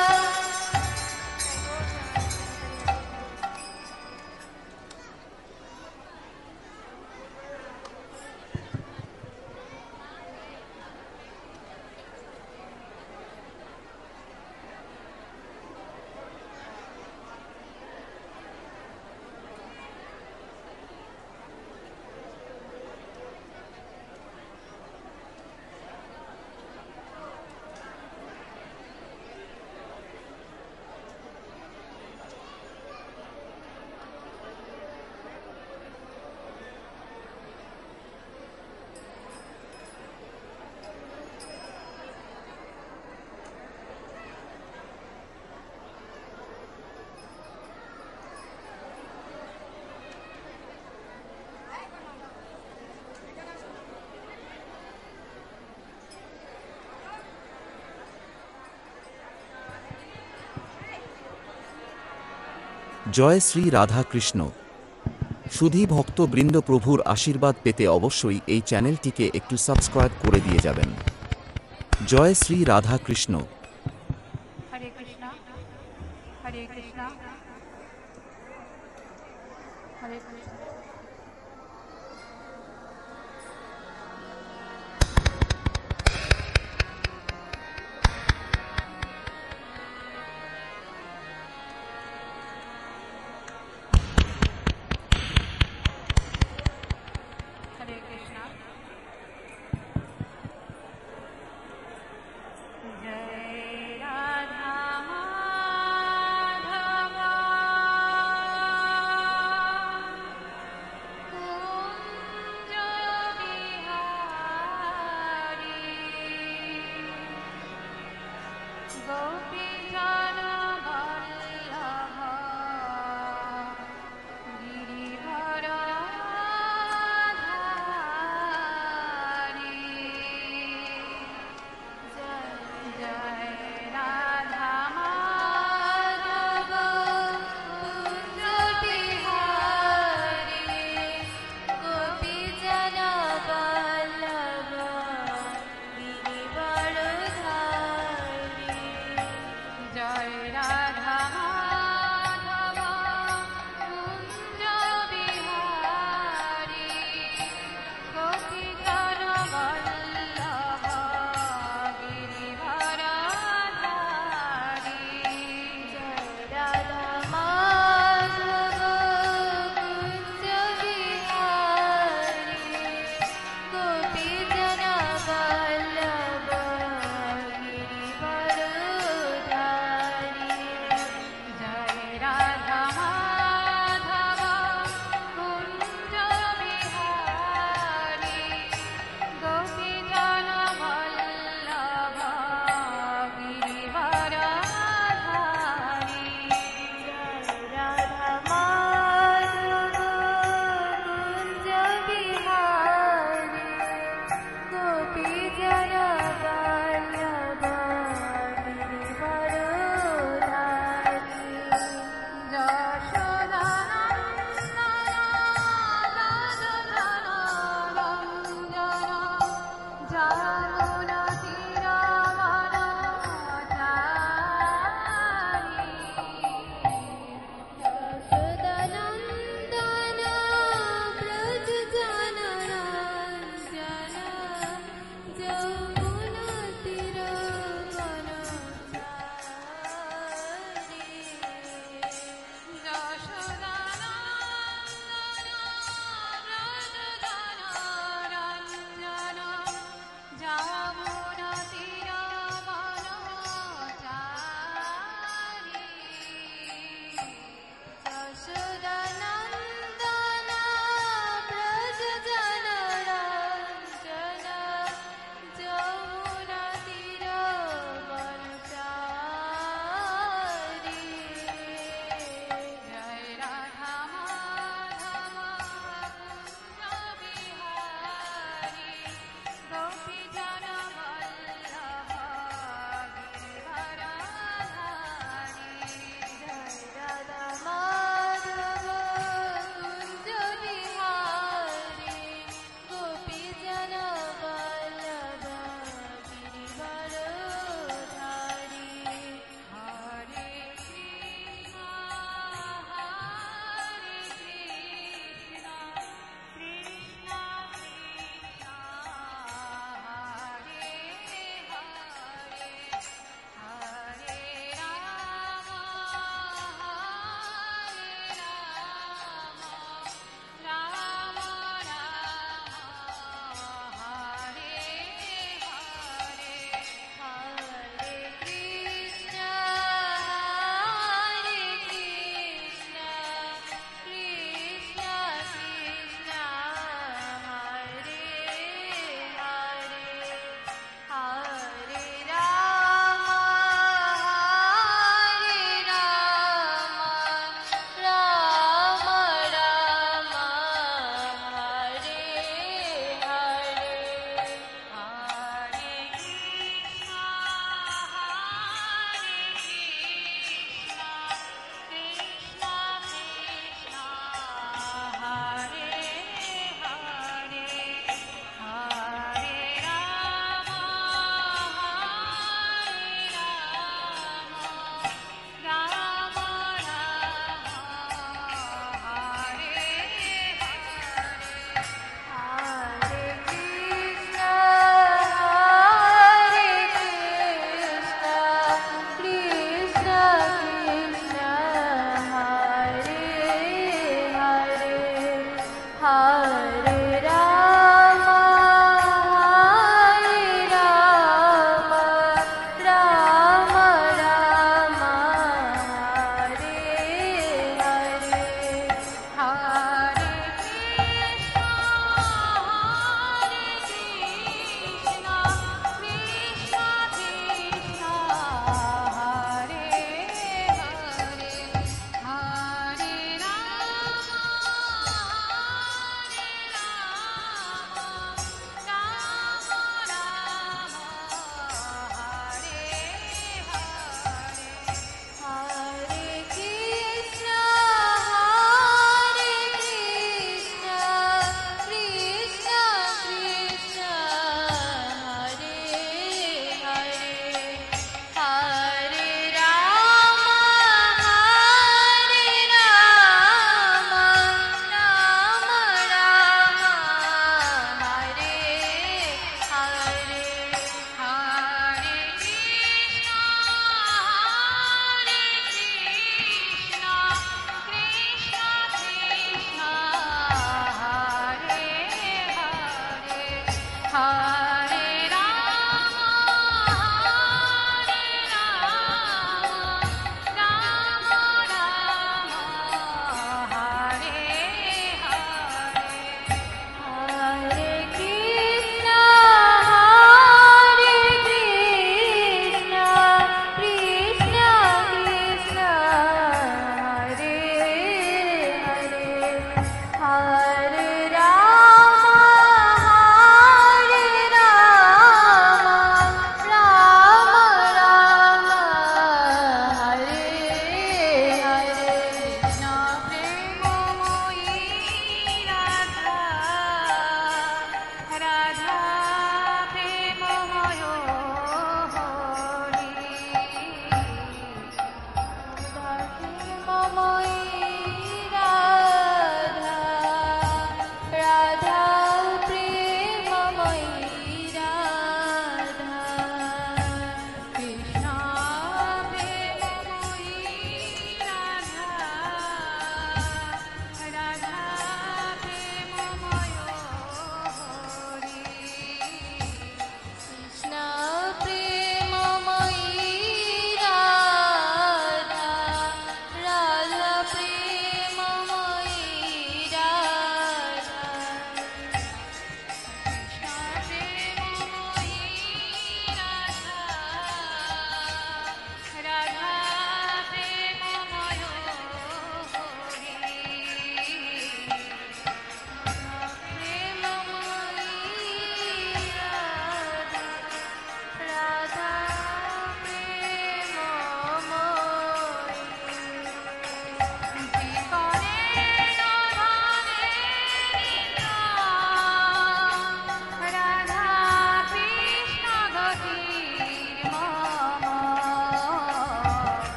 জয় শ্রী রাধা কৃষ্ণ। সুধী ভক্তবৃন্দ, প্রভুর আশীর্বাদ পেতে অবশ্যই এই চ্যানেলটিকে একটু সাবস্ক্রাইব করে দিয়ে যাবেন। জয় শ্রী রাধা কৃষ্ণ। हरे कृष्णा हरे कृष्णा हरे कृष्णा हरे कृष्णा जय राधा माधवा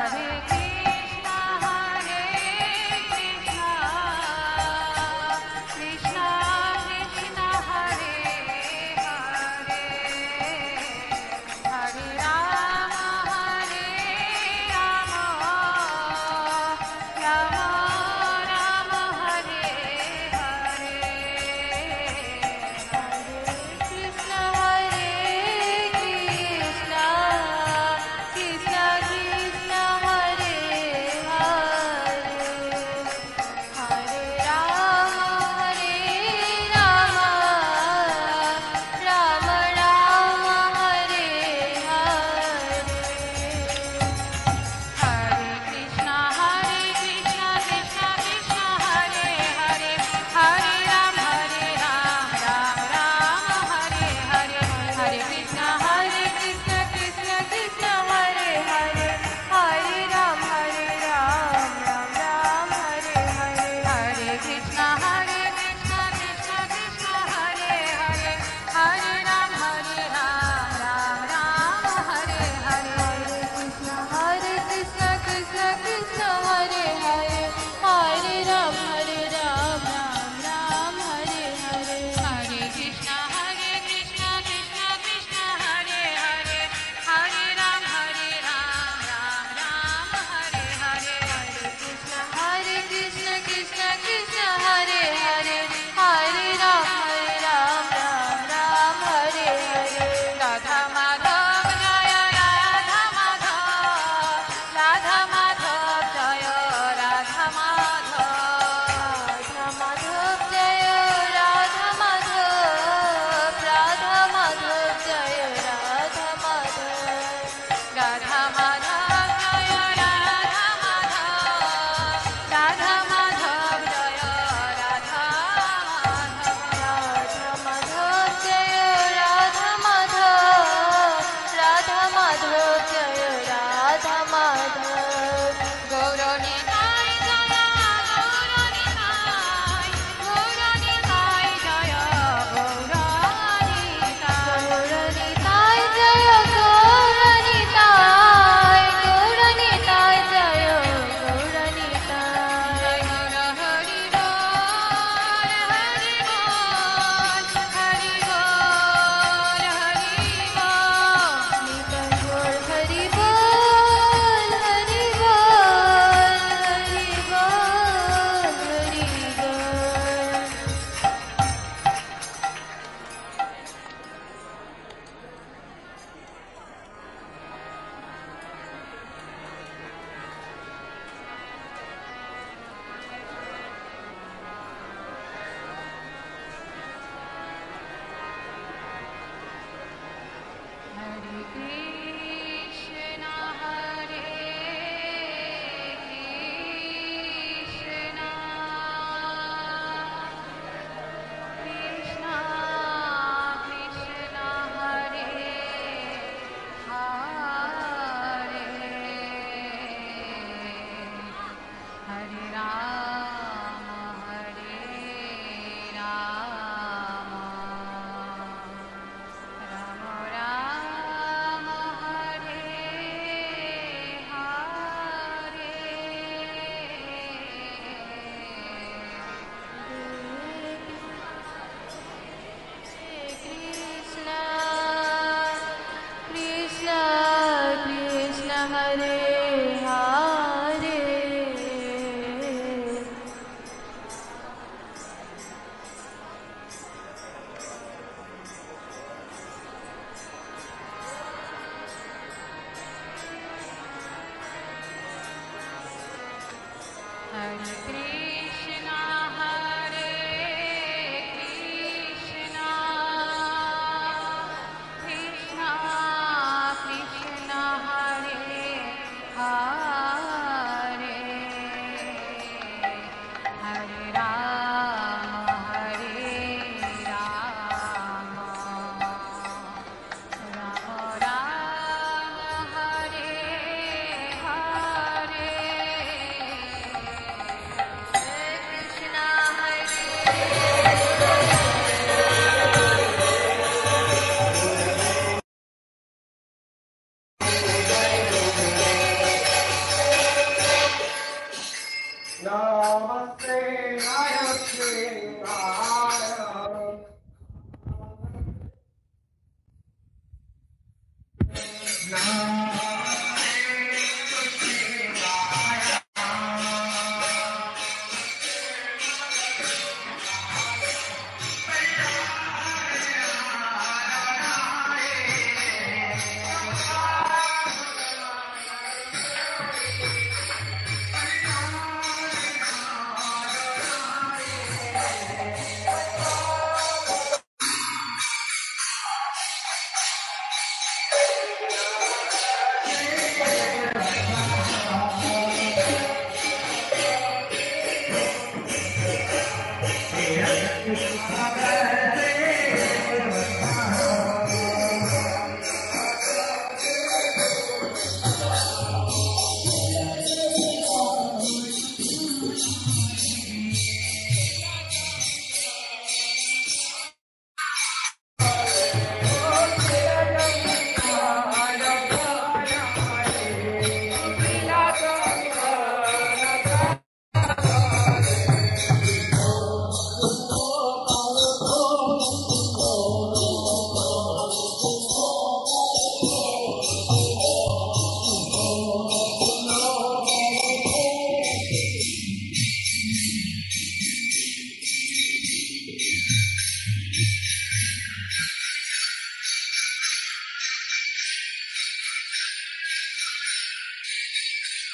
Hare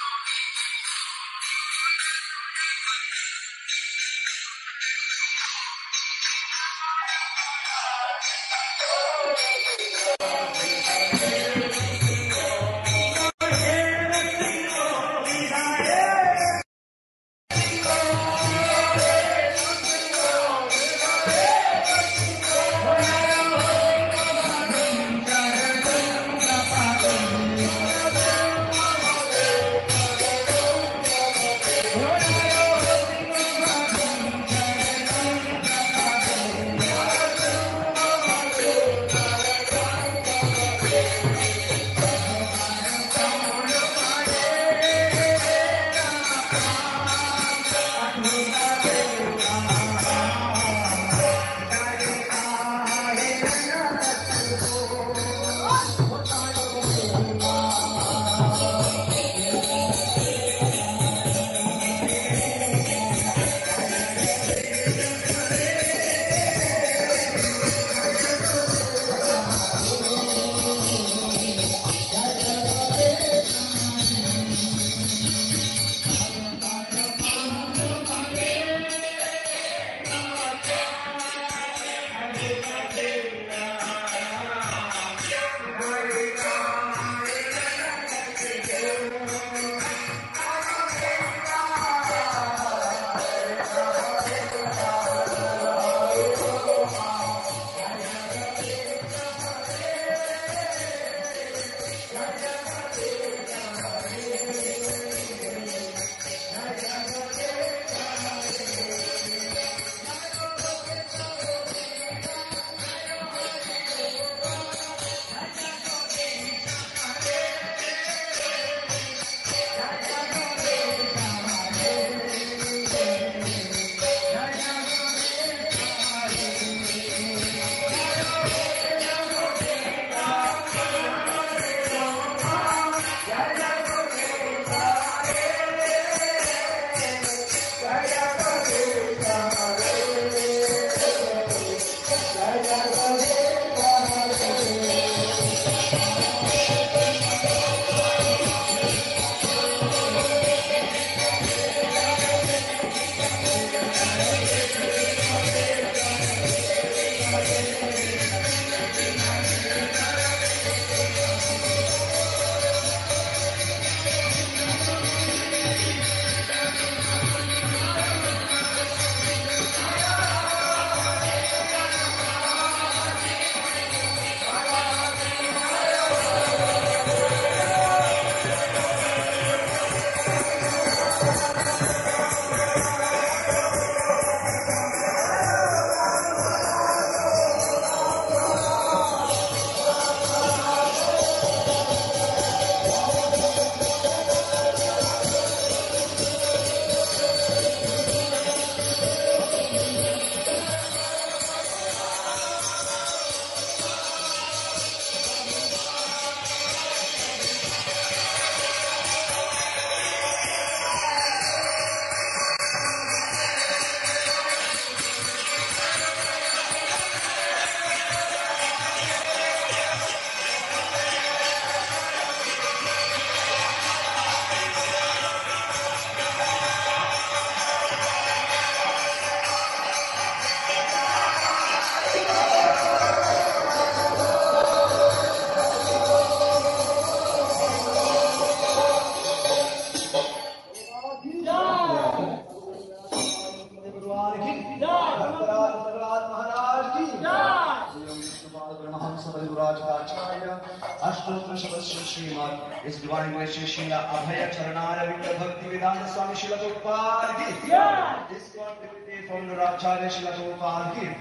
अष्टोत्तर सदस्य श्रीमद इस दिवाणी में श्री श्री अभय चरणारविंद भक्ति वेदांत स्वामी श्रील प्रभुपाद की इस फौंडराचार्य श्रील प्रभुपाद की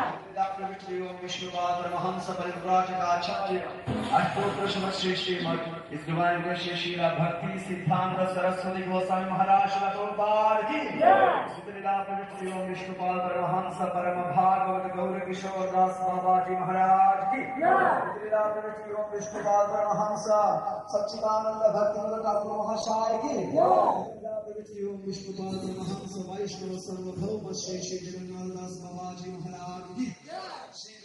विष्णुपाद परमहंस परिव्राजकाचार्य अष्टोत्तर सदस्य श्रीमद इस दिवाणी में श्री श्री भक्ति सिद्धांत सरस्वती गोस्वामी महाराज श्रील प्रभुपाद की विष्णुपाद परमहंस परम भागवत गौर किशोर दास बाबा जी महाराज की विष्णुपाद परमहंस सच्चिदानंद भक्ति ठाकुर महाशय की विष्णुपाद परमहंस वैष्णव सर्वभौम श्री श्री जगन्नाथ दास बाबा जी महाराज की